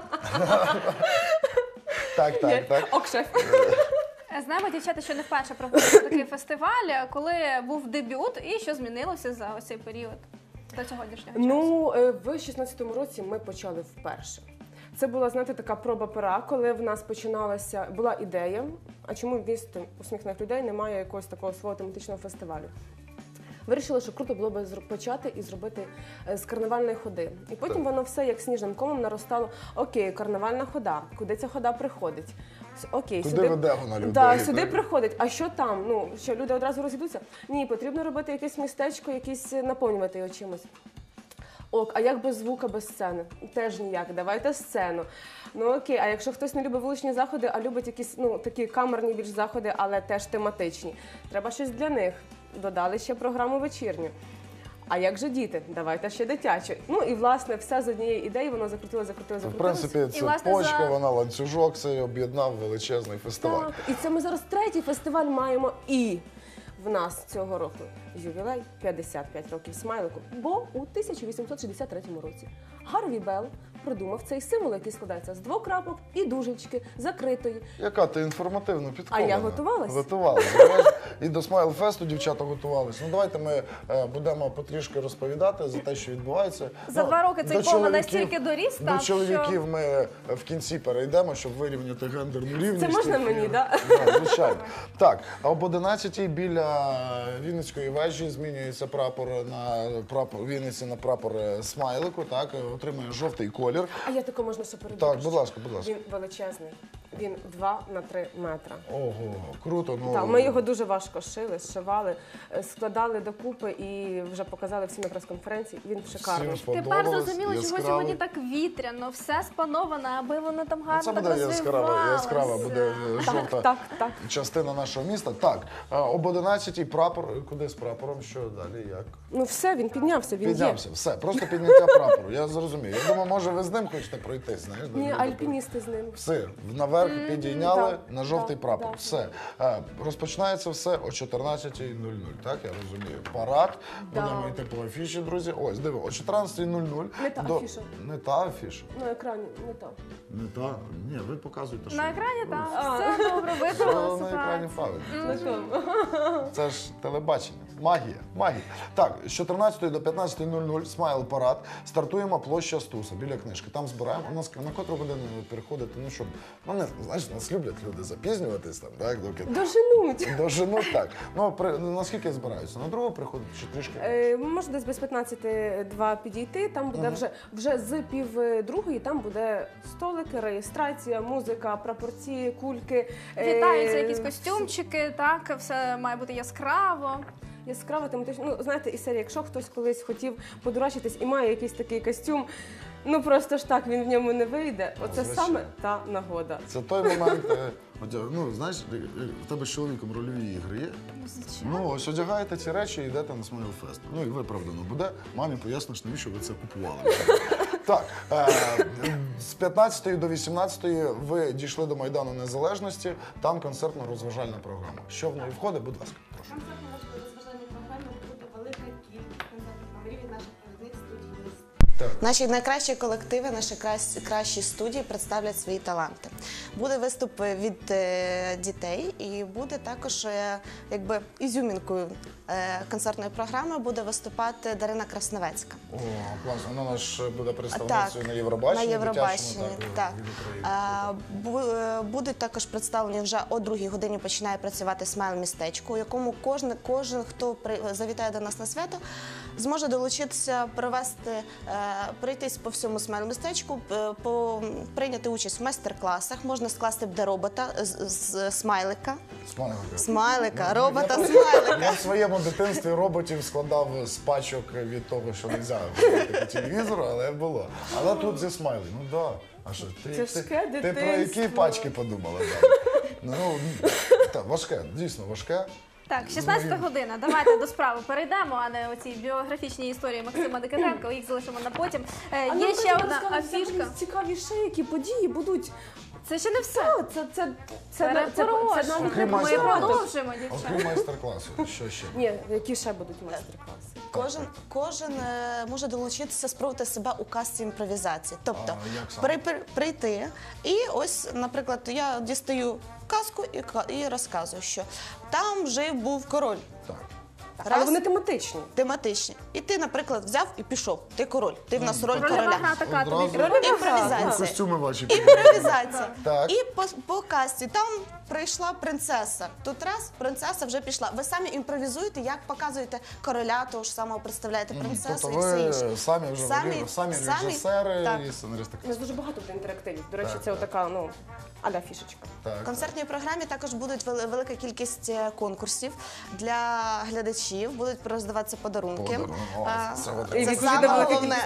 Так, так, так. Ок, шеф. Знаємо, дівчата, що не вперше проводили такий фестиваль, коли був дебют, і що змінилося за ось цей період до сьогоднішнього часу? Ну, е, в шістнадцятому році ми почали вперше. Це була, знаєте, така проба пера, коли в нас починалася, була ідея, а чому в місті усміхнених людей немає якогось такого свого тематичного фестивалю. Вирішили, що круто було б зро- почати і зробити е, з карнавальної ходи. І потім воно все як сніжним комом наростало. Окей, карнавальна хода. Куди ця хода приходить? С- Окей, Куди сюди веде вона людей, Да, так? сюди приходить. А що там? Ну що люди одразу розійдуться? Ні, потрібно робити якесь містечко, якісь е, наповнювати його чимось. Ок, а як без звука, без сцени? Теж ніяк. Давайте сцену. Ну окей, а якщо хтось не любить вуличні заходи, а любить якісь ну такі камерні більш заходи, але теж тематичні, треба щось для них. Додали ще програму вечірню. А як же діти? Давайте ще дитячу. Ну і власне все з однієї ідеї воно закрутило, закрутило, В закрутило. принципі, це почка, вона ланцюжок, це об'єднав величезний фестиваль. Так, і це ми зараз третій фестиваль маємо. І в нас цього року ювілей п'ятдесят п'ять років смайлику. Бо у тисяча вісімсот шістдесят третьому році Гарві Белл придумав цей символ, який складається з двох крапок і дужечки закритої. Яка ти інформативно підкована. А я готувалась. Готувалась. І до Смайлфесту дівчата готувалися. Ну давайте ми е, будемо потрішки розповідати за те, що відбувається. За Ну, два роки цей до кома чоловіків- настільки доріс, До так, чоловіків що... ми в кінці перейдемо, щоб вирівняти гендерну рівність. Це можна ефіру. мені, да? Да, звичайно. Так, а об одинадцятій біля Вінницької вежі змінюється прапор на прапор Вінниці на прапор смайлику, так, отримує жовтий колір. А я тако можна ще передати? Так, будь ласка, будь ласка. Він величезний. Він два на три метра. Ого, круто. Ну, Так, ми його дуже важко шили, зшивали, е, складали докупи і вже показали всім якраз конференції. Він шикарний. Всім Тепер сподобалось, зрозуміло, чого яскравий. сьогодні так вітряно, все сплановано, аби воно там гарно Це так буде яскрава, розвивалося. яскрава буде е, жовта так, так. частина нашого міста. Так, а, об одинадцятій прапор. Куди з прапором? Що далі? Як? Ну все, він піднявся, він Піднявся. є. Все, просто підняття прапору. Я зрозумів. Я думаю, може ви з ним хочете пройти, знаєш? Ні, до- альпіністи з ним. Все, наверх підійняли так, на жовтий так, прапор. так. Все. Е, Розпочинається все о чотирнадцятій нуль нуль, так, я розумію. Парад. Да. Будемо йти по афіші, друзі. Ось, диви, о чотирнадцятій нуль нуль. Не та до- афіша. Не та афіша. На екрані, не так. Не та. Ні, ви показуєте, що. На екрані, так, А. все добре, Все видно на екрані ситуацію. правильно. Це ж телебачення. Магія. Магія. Так, з чотирнадцятої до п'ятнадцятої нуль нуль смайл парад. Стартуємо площа Стуса біля книжки. Там збираємо. У нас на котру годину переходити, ну щоб. Ну не знаєш, нас люблять люди запізнюватись там, так? Доки Доженуть. доженуть так. Ну при наскільки збираються? На другу приходять чи трішки? Е, може десь без п'ятнадцяти два підійти, там буде Мгм. вже, вже з пів другої, там буде столики, реєстрація, музика, прапорці, кульки. е, Вітаються якісь костюмчики, так, все має бути яскраво. Яскраво, тематично. Ну, знаєте, із серії, якщо хтось колись хотів подурачитись і має якийсь такий костюм, ну просто ж так він в ньому не вийде. Оце звичайно. саме та нагода. Це той момент, е, Одя- Ну, знаєш, в тебе з чоловіком рольові ігри є? Звичайно. Ну, ось одягаєте ці речі і йдете на Смайл Фест. Ну, і виправдано буде. Мамі поясниш, навіщо ви це купували. Так, е, з п'ятнадцятої до вісімнадцятої ви дійшли до Майдану Незалежності, там концертно-розважальна програма. Що в неї входить, будь ласка. Концертно-розважальній програмі буде велика кількість концертних номерів від наших провідних студій. Так. Наші найкращі колективи, наші кращі, кращі студії представлять свої таланти. Буде виступ від е, дітей і буде також е, якби ізюмінкою е, концертної програми буде виступати Дарина Красновецька. О, класно. Вона ж буде представницею Так, на Євробаченні. на Євробаченні, дитячому, так. від України. А, бу- е, Будуть також представлені вже о другій годині починає працювати смайл-містечко, у якому кожен, кожен, хто при- завітає до нас на свято, зможе долучитися, провести, е, пройтись по всьому смайл-містечку, е, по- прийняти участь в майстер-класах. Можна скласти буде робота з, з смайлика. Смайлика. Смайлика, Ну, робота, я- смайлика. Я в своєму дитинстві роботів складав з пачок від того, що не можна по телевізору, але було. Але тут зі смайли. Ну так. Да. А що, ти, Тяжке ти, ти про дитинство. які пачки подумала? Да? Ну, так, важке, дійсно важке. Так, шістнадцята година. Давайте до справи перейдемо, а не оці біографічні історії Максима Дикаренка. Їх залишимо на потім. Е, А Є нам ще треба одна розказати афішка. взагалі цікаві ще, які події будуть. Це ще не все. Це, це, це, це, це, це, Перепрошую. навіть Окрім не Ми майстер-класу. продовжуємо, Окрім дівчата. майстер-класу, що ще? Ні, які ще будуть майстер-класи? Кожен, кожен е, може долучитися, спробувати себе у казці імпровізації. Тобто А, як саме? при, при- прийти і ось, наприклад, я дістаю казку і, ка- і розказую, що там жив був король. Так. Але вони тематичні. Тематичні. І ти, наприклад, взяв і пішов. Ти король. Ти в нас роль Рольова короля. гра така тобі. Одразу Рольова гра. Імпровізація. костюми ваші. Імпровізація. Так. І по, по казці там прийшла принцеса. Тут раз, принцеса вже пішла. Ви самі імпровізуєте, як показуєте короля, того ж самого представляєте принцесу Тобто і все ви інше. самі вже Самі- самі, самі- режисери так. і сценаристи. У нас дуже багато буде інтерактивів. До речі, Так, це так. отака, ну, аля фішечка. Так. В концертній програмі також будуть вели- велика кількість е, конкурсів для глядачів, будуть роздаватися подарунки. Подарунки. О, А, це от- Це Це саме велика головне.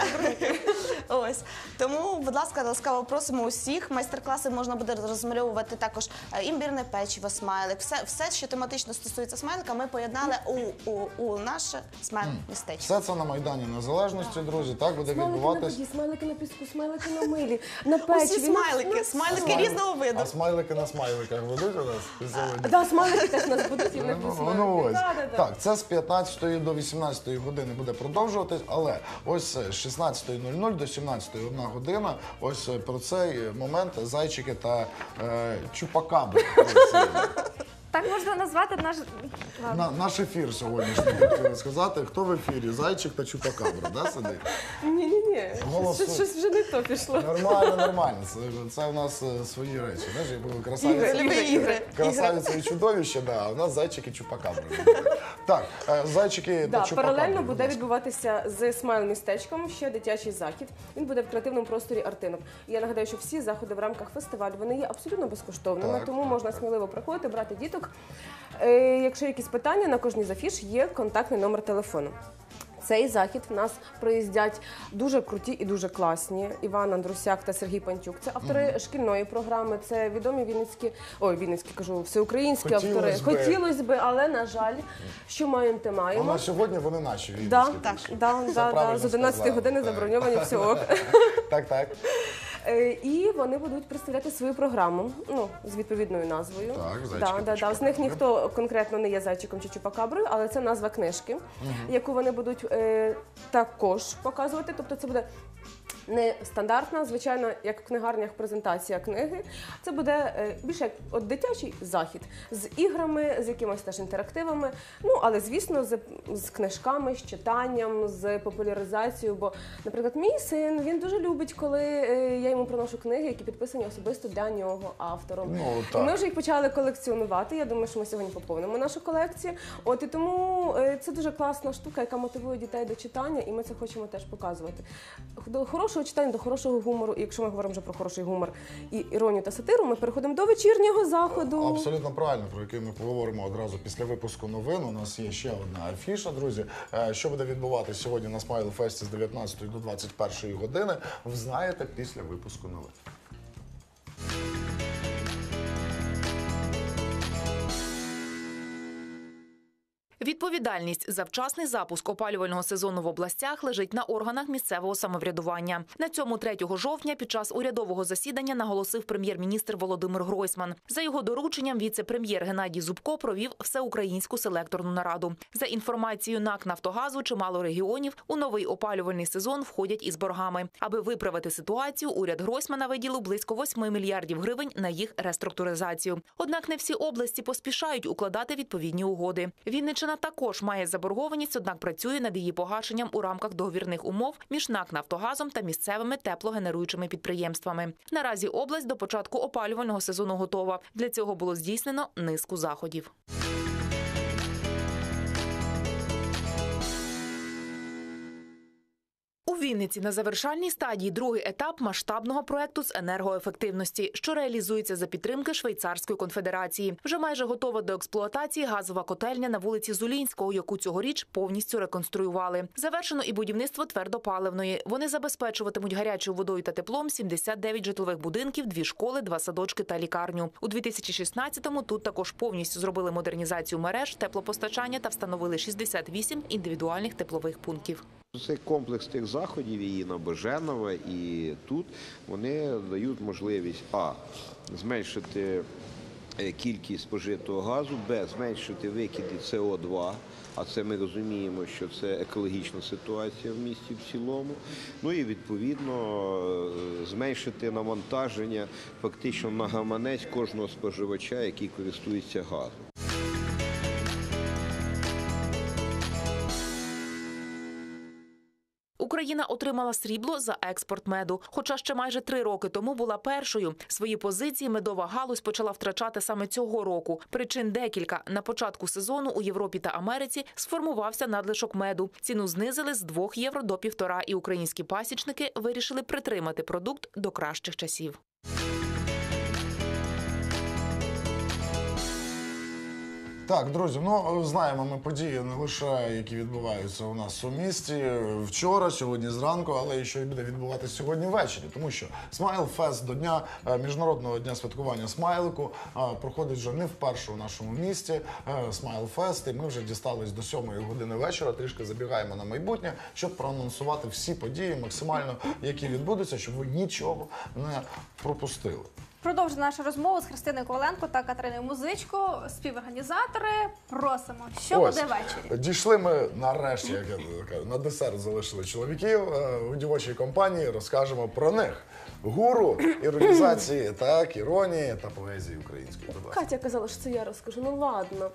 Ось. Тому, будь ласка, ласкаво просимо усіх. Майстер-класи можна буде розмальовувати також е, імбірне печиво, смайлик. Все, все, що тематично стосується смайлика, ми поєднали у, у, у наше смайл-містечко. Все це на Майдані Незалежності, друзі. Так буде Смайлики на відбуватись. воді, смайлики на піску, смайлики на милі, на печиві. Усі смайлики, смайлики різного виду. А смайлики на смайликах будуть у нас сьогодні? Да, смайлики теж у нас будуть, і ми Ну, будемо ну, ось. Да, да, да. Так, це з п'ятнадцятої до вісімнадцятої години буде продовжуватись, але ось з шістнадцятої нуль нуль до сімнадцятої одна година, ось про цей момент зайчики та е, чупакабри. Ось, е, Так можна назвати наш... на, наш ефір сьогоднішній, хотіли сказати. Хто в ефірі? Зайчик та чупакабра, да, сидить? Ні-ні-ні, Голосуй. щось, щось вже не то пішло. Нормально, нормально. Це, це в нас е, свої речі. Знаєш, як були красавиця, Ігри, ігри, красавиця і чудовище, да, а у нас зайчики чупакабри. Так, е, зайчики Да, та чупакабри. паралельно будь буде ласка. відбуватися з смайл-містечком ще дитячий захід. Він буде в креативному просторі Артинок. І я нагадаю, що всі заходи в рамках фестивалю вони є абсолютно безкоштовними, Так, тому так, можна так. сміливо приходити, брати діток. Е, якщо якісь питання, на кожній з афіш є контактний номер телефону. Цей захід в нас приїздять дуже круті і дуже класні. Іван Андрусяк та Сергій Пантюк. Це автори шкільної програми, це відомі вінницькі, ой, вінницькі, кажу, всеукраїнські Хотілось автори. би. Хотілося би, але, на жаль, що маємо, те маємо. Вона сьогодні вони наші вінницькі. Да, так, да, да, да, правильно з одинадцятої сказала. години Так. заброньовані, все ок. Так, так. Е, І вони будуть представляти свою програму, ну, з відповідною назвою. Так, «Зайчики да, та да, да. З них чупакабри». ніхто конкретно не є зайчиком чи чупакаброю, але це назва книжки, яку вони будуть е, також показувати. Тобто це буде не стандартна, звичайно, як в книгарнях презентація книги. Це буде е, більше як от дитячий захід з іграми, з якимось теж інтерактивами. Ну, але звісно, з, з книжками, з читанням, з популяризацією. Бо, наприклад, мій син він дуже любить, коли е, я йому приношу книги, які підписані особисто для нього автором. Ну, І так. ми вже їх почали колекціонувати. Я думаю, що ми сьогодні поповнимо нашу колекцію. От і тому е, це дуже класна штука, яка мотивує дітей до читання, і ми це хочемо теж показувати. До хорошого читання, до хорошого гумору. І якщо ми говоримо вже про хороший гумор і іронію та сатиру, ми переходимо до вечірнього заходу. Абсолютно правильно, про який ми поговоримо одразу після випуску новин. У нас є ще одна афіша, друзі. Е, Що буде відбуватися сьогодні на Смайл Фесті з дев'ятнадцятої до двадцять першої години, ви знаєте після випуску новин. Відповідальність за вчасний запуск опалювального сезону в областях лежить на органах місцевого самоврядування. На цьому третього жовтня під час урядового засідання наголосив прем'єр-міністр Володимир Гройсман. За його дорученням віце-прем'єр Геннадій Зубко провів всеукраїнську селекторну нараду. За інформацією НАК «Нафтогазу», чимало регіонів у новий опалювальний сезон входять із боргами. Аби виправити ситуацію, уряд Гройсмана виділив близько восьми мільярдів гривень на їх реструктуризацію. Однак не всі області поспішають укладати відповідні угоди. Вінниччина також має заборгованість, однак працює над її погашенням у рамках договірних умов між НАК «Нафтогазом» та місцевими теплогенеруючими підприємствами. Наразі область до початку опалювального сезону готова. Для цього було здійснено низку заходів. У Вінниці на завершальній стадії другий етап масштабного проекту з енергоефективності, що реалізується за підтримки Швейцарської конфедерації. Вже майже готова до експлуатації газова котельня на вулиці Зулінського, яку цьогоріч повністю реконструювали. Завершено і будівництво твердопаливної. Вони забезпечуватимуть гарячою водою та теплом сімдесят дев'ять житлових будинків, дві школи, два садочки та лікарню. У дві тисячі шістнадцятому тут також повністю зробили модернізацію мереж, теплопостачання та встановили шістдесят вісім індивідуальних теплових пунктів. Цей комплекс тих заходів і на Баженова, і тут вони дають можливість а. зменшити кількість спожитого газу, б. зменшити викиди С О два, а це ми розуміємо, що це екологічна ситуація в місті в цілому, ну і відповідно зменшити навантаження фактично на гаманець кожного споживача, який користується газом. Україна отримала срібло за експорт меду, хоча ще майже три роки тому була першою. Свої позиції медова галузь почала втрачати саме цього року. Причин декілька. На початку сезону у Європі та Америці сформувався надлишок меду. Ціну знизили з двох євро до півтора, і українські пасічники вирішили притримати продукт до кращих часів. Так, друзі, ну знаємо ми події не лише, які відбуваються у нас у місті вчора, сьогодні зранку, але і що буде відбуватися сьогодні ввечері. Тому що Смайл Фест до дня Міжнародного дня святкування смайлику проходить вже не вперше у нашому місті. Смайл Фест, і ми вже дістались до сьомої години вечора, трішки забігаємо на майбутнє, щоб проанонсувати всі події максимально, які відбудуться, щоб ви нічого не пропустили. Продовжуємо нашу розмову з Христиною Коваленко та Катериною Музичко, співорганізатори. Просимо, що Ось, буде ввечері? Дійшли ми нарешті, як я кажу, на десерт залишили чоловіків у дівочій компанії, розкажемо про них. Гуру іронізації, так, іронії та поезії української. Катя казала, що це я розкажу. Ну ладно.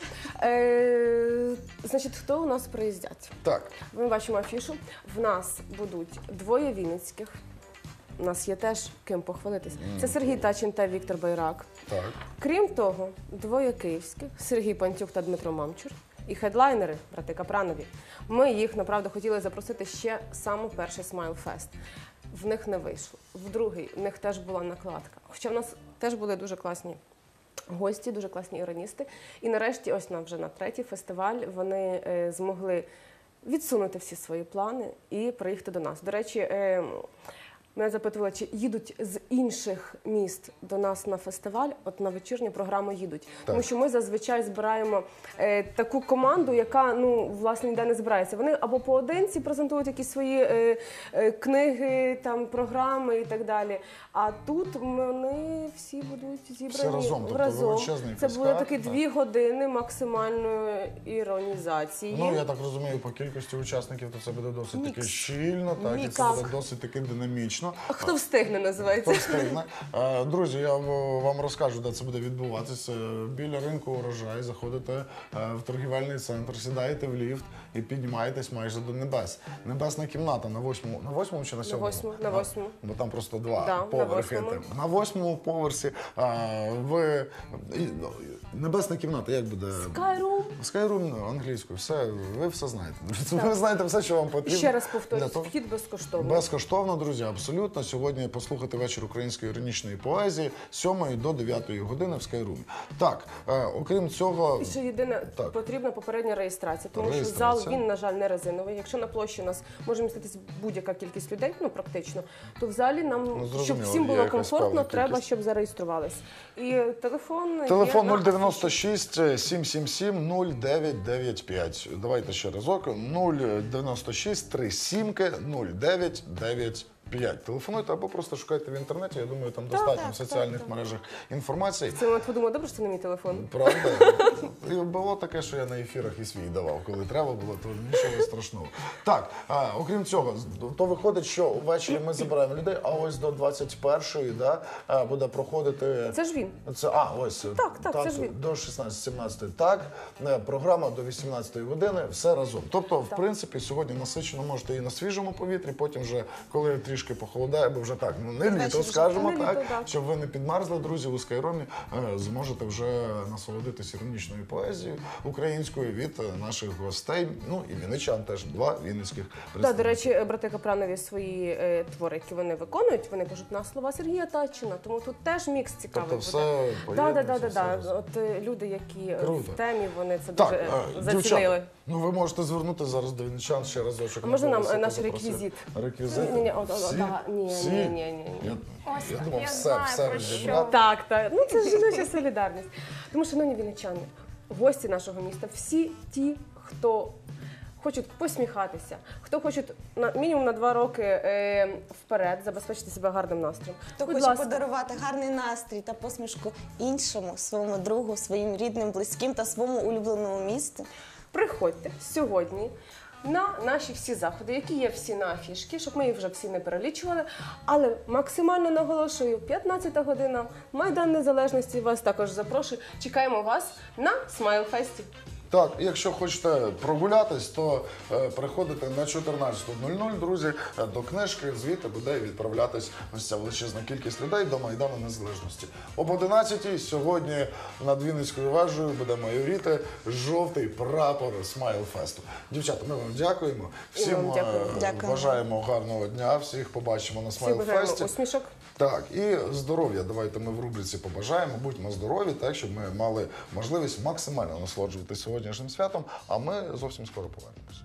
Е, значить, хто у нас приїздять? Так. Ми бачимо афішу. В нас будуть двоє вінницьких. У нас є теж ким похвалитись. Mm. Це Сергій Тачин та Віктор Байрак. Так. Крім того, двоє київських – Сергій Пантюк та Дмитро Мамчур. І хедлайнери – брати Капранові. Ми їх, направду, хотіли запросити ще саме перший Смайл Фест. В них не вийшло. В другий в них теж була накладка. Хоча в нас теж були дуже класні гості, дуже класні іроністи. І нарешті, ось нам вже на третій фестиваль, вони е, змогли відсунути всі свої плани і приїхати до нас. До речі, е, мене запитували, чи їдуть з інших міст до нас на фестиваль, от на вечірню програму їдуть. Так. Тому що ми зазвичай збираємо е, таку команду, яка, ну, власне, ніде не збирається. Вони або поодинці презентують якісь свої е, е, книги, там, програми і так далі. А тут вони всі будуть зібрані всі разом. Тобто разом. Це були були такі дві години максимальної іронізації. Ну, я так розумію, по кількості учасників, то це буде досить Мікс. таки щільно, так, і це буде досить таки динамічно. Хто встигне, називається. Хто встигне. Друзі, я вам розкажу, де це буде відбуватися. Біля ринку Урожай. Заходите в торгівельний центр, сідаєте в ліфт і піднімаєтесь майже до небес. Небесна кімната на восьмому, на восьмому чи на сьомому? На восьмому. На восьмому. Бо там просто два да, поверхи. На, на восьмому поверсі ви... Небесна кімната, як буде? Skyroom. Skyroom англійською. Все, ви все знаєте. Ви знаєте все, що вам потрібно. Ще раз повторюю, вхід безкоштовно. Безкоштовно, друзі, абсолютно. Сьогодні послухати вечір української іронічної поезії з сьомої до дев'ятої години в Skyroom. Так, е, окрім цього... І ще єдине, так. потрібна попередня реєстрація, тому реєстрація. що зал інформація. він, на жаль, не резиновий. Якщо на площі у нас може міститися будь-яка кількість людей, ну практично, то в залі нам, Ну, зрозуміло, щоб всім є було якась комфортно, певна треба, кількість. щоб зареєструвались. І телефон Телефон є на нуль дев'яносто шість сім сім сім нуль дев'ять дев'ять п'ять. Давайте ще разок. нуль дев'яносто шість три сім нуль дев'ять дев'ять п'ять. Телефонуйте або просто шукайте в інтернеті. Я думаю, там достатньо так, в соціальних так, мережах інформації. Це я подумала, добре, що це не мій телефон. Правда? І було таке, що я на ефірах і свій давав. Коли треба було, то нічого страшного. Так, а, окрім цього, то виходить, що ввечері ми забираємо людей, а ось до двадцять першої да, а, буде проходити... Це ж він. Це, а, ось. Так, так, це ж він. До шістнадцяти-сімнадцяти так, е, програма до вісімнадцятої години, все разом. Тобто, в принципі, сьогодні насичено можете і на свіжому повітрі, потім вже, коли трішки похолодає, бо вже так, ну не літо, скажімо Не літо, так, так. щоб ви не підмерзли, друзі, у Скайромі е, зможете вже насолодитися іронічною поезією українською від е, наших гостей, ну і вінничан теж, два вінницьких Так, представники. до речі, брати Капранові свої е, твори, які вони виконують, вони пишуть на слова Сергія Татчина, тому тут теж мікс цікавий Тобто буде. все Да, да, да, поєднується, да, да. все От е, люди, які е, Круто. в темі, вони це Так, дуже е, е, зацінили. дівчата, ну ви можете звернути зараз до вінничан ще разочок. А можна нам, голосити, е, наш запросити. реквізит? Реквізит? Ні, ні, от, от, Всі? да, ні, Всі? ні, ні, ні. Я, Ось, я думав, я все, знаю, все про розібрати. Так, так. Ну це ж жіноча солідарність. Тому, шановні вінничани, гості нашого міста, всі ті, хто хочуть посміхатися, хто хочуть на мінімум на два роки е, вперед забезпечити себе гарним настроєм. Хто Будь хоче ласка. подарувати гарний настрій та посмішку іншому, своєму другу, своїм рідним, близьким та своєму улюбленому місту. Приходьте сьогодні на наші всі заходи, які є всі на афішки, щоб ми їх вже всі не перелічували. Але максимально наголошую, п'ятнадцята година, Майдан Незалежності, вас також запрошую. Чекаємо вас на Смайлфесті. Так, якщо хочете прогулятись, то е, приходите на чотирнадцяту нуль нуль, друзі, е, до книжки, звідти буде відправлятись ось ця величезна кількість людей до Майдану Незалежності. Об одинадцятій сьогодні над Вінницькою вежею буде майоріти жовтий прапор Смайлфесту. Дівчата, ми вам дякуємо. Всім вам дякую. е, Дякую. бажаємо гарного дня, всіх побачимо на Всім бажаємо Смайлфесті. усмішок. Так, і здоров'я. Давайте ми в рубриці побажаємо. Будьмо здорові, так, щоб ми мали можливість максимально насолоджуватися сьогоднішнім святом, а ми зовсім скоро повернемося.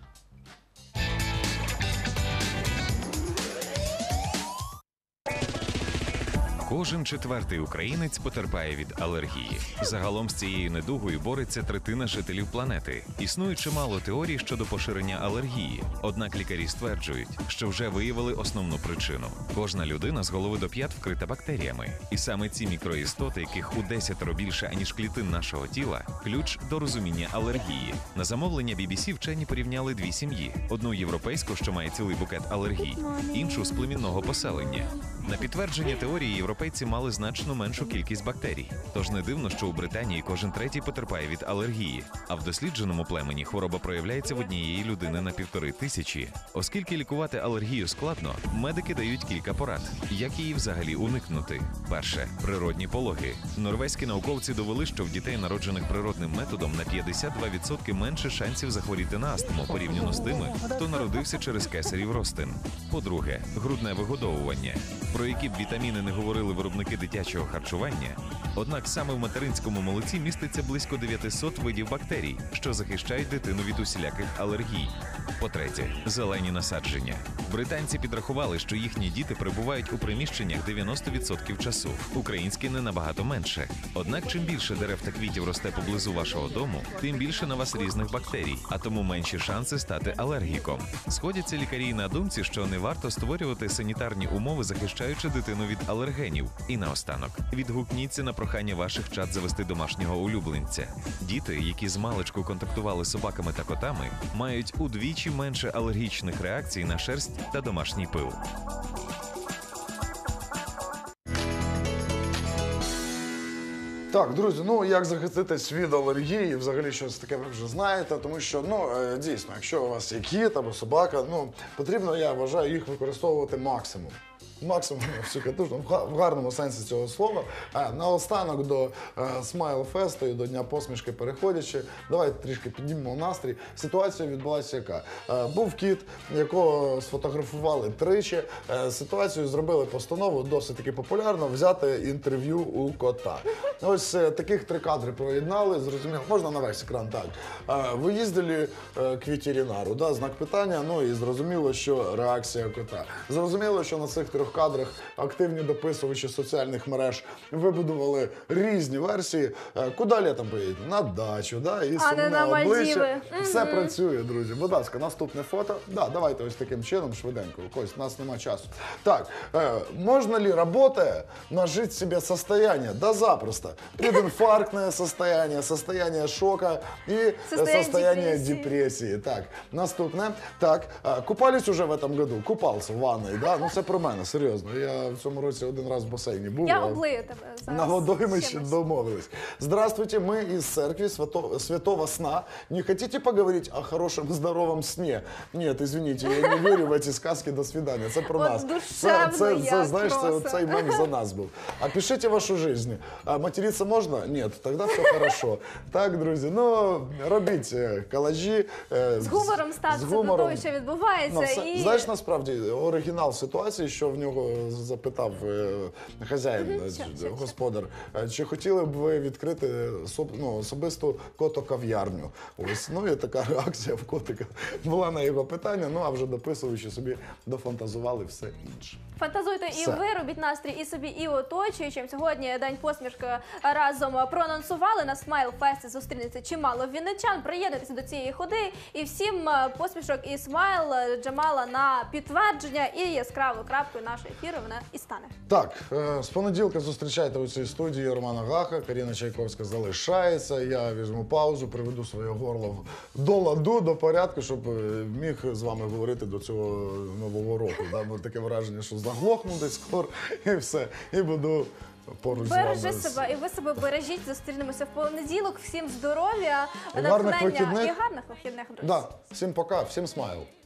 Кожен четвертий українець потерпає від алергії. Загалом з цією недугою бореться третина жителів планети. Існує чимало теорій щодо поширення алергії. Однак лікарі стверджують, що вже виявили основну причину. Кожна людина з голови до п'ят вкрита бактеріями. І саме ці мікроістоти, яких у десятеро більше, аніж клітин нашого тіла, ключ до розуміння алергії. На замовлення бі бі сі вчені порівняли дві сім'ї. Одну європейську, що має цілий букет алергій, іншу з племінного поселення. На підтвердження теорії європейці мали значно меншу кількість бактерій. Тож не дивно, що у Британії кожен третій потерпає від алергії. А в дослідженому племені хвороба проявляється в однієї людини на півтори тисячі. Оскільки лікувати алергію складно, медики дають кілька порад. Як її взагалі уникнути? Перше – природні пологи. Норвезькі науковці довели, що в дітей, народжених природним методом, на п'ятдесят два відсотки менше шансів захворіти на астму, порівняно з тими, хто народився через кесарів розтин. По-друге, грудне вигодовування. Про які б вітаміни не говорили виробники дитячого харчування, однак саме в материнському молоці міститься близько дев'ятисот видів бактерій, що захищають дитину від усіляких алергій. По-третє, зелені насадження. Британці підрахували, що їхні діти перебувають у приміщеннях дев'яносто відсотків часу. Українські не набагато менше. Однак, чим більше дерев та квітів росте поблизу вашого дому, тим більше на вас різних бактерій, а тому менші шанси стати алергіком. Сходяться лікарі на думці, що не варто створювати санітарні умови, захищаючи дитину від алергенів. І наостанок, відгукніться на прохання ваших чад завести домашнього улюбленця. Діти, які змалечку контактували з собаками та котами, мають удвічі менше алергічних реакцій на шерсть та домашній пил. Так, друзі, ну як захиститись від алергії, взагалі щось таке ви вже знаєте, тому що, ну, е, дійсно, якщо у вас є кіт або собака, ну, потрібно, я вважаю, їх використовувати максимум. максимум всю катушку, в га- в гарному сенсі цього слова. А наостанок до е, Смайл Фесту і до Дня посмішки переходячи, давайте трішки піднімемо настрій. Ситуація відбулася яка? Е, був кіт, якого сфотографували тричі. Е, ситуацію зробили постанову, досить таки популярно, взяти інтерв'ю у кота. Ось е, таких три кадри проєднали, зрозуміло, можна на весь екран, так. Е, ви їздили е, к ветеринару, да, знак питання, ну і зрозуміло, що реакція кота. Зрозуміло, що на цих трьох кадрах активні дописувачі соціальних мереж вибудували різні версії. Е, Куди літом поїдете? На дачу, да, і А не на сумне обличчя. Мальдіви. Все Мгм. працює, друзі. Будь ласка, наступне фото. Да, давайте ось таким чином, швиденько. Кость, у нас нема часу. Так, э, можно ли, работая, нажить себе состояние? Да запросто. Прединфарктное состояние, состояние шока и э, Состояние состояние депрессии. депрессии. Так, наступне. Так, э, купались уже в этом году? Купался в ванной, да? Ну це про мене, серйозно. Я в цьому році один раз в басейні був. Я а облию тебе зараз. на водоймище чимось. домовились. Здравствуйте, мы из церкви Свято- Святого Сна. Не хотите поговорить о хорошем, здоровом сне? Нет, извините, я не верю в эти сказки. До свидания. Це про От нас. душевно це, як це, знаєш, це, просто. цей мем за нас був. Опишите вашу жизнь. А материться можна? Нет, тогда все хорошо. Так, друзі, ну, робіть е, колажі. е, З гумором стався з до гумором. того, що відбувається. Ну, все- і... Знаєш, насправді, оригінал ситуації, що в нього запитав е, хазяїн, Мгм, е, що, що, що? господар, е, чи хотіли б ви відкрити соб- ну, особисту кото-кав'ярню? Ось, ну і така реакція в котика була на його питання, ну а вже дописуючи собі, дофантазували все інше. Фантазуйте і Все. ви, робіть настрій і собі, і оточуючим. Сьогодні День посмішки разом проанонсували. На Смайл Фесті зустрінеться чимало вінничан. Приєднуйтеся до цієї ходи. І всім е, посмішок і смайл е, Джамала на підтвердження. І яскравою крапкою нашого ефіру вона і стане. Так, е, з понеділка зустрічайте у цій студії Романа Гаха, Каріна Чайковська залишається. Я візьму паузу, приведу своє горло до ладу, до порядку, щоб е, міг з вами говорити до цього нового року. Да? Бо таке враження, що заглохну десь скоро і все. І буду поруч з вами. Бережи себе, і ви себе бережіть. Зустрінемося в понеділок. Всім здоров'я, І гарних натхнення вихідних. і гарних вихідних, друзі. Да. Всім пока, всім смайл.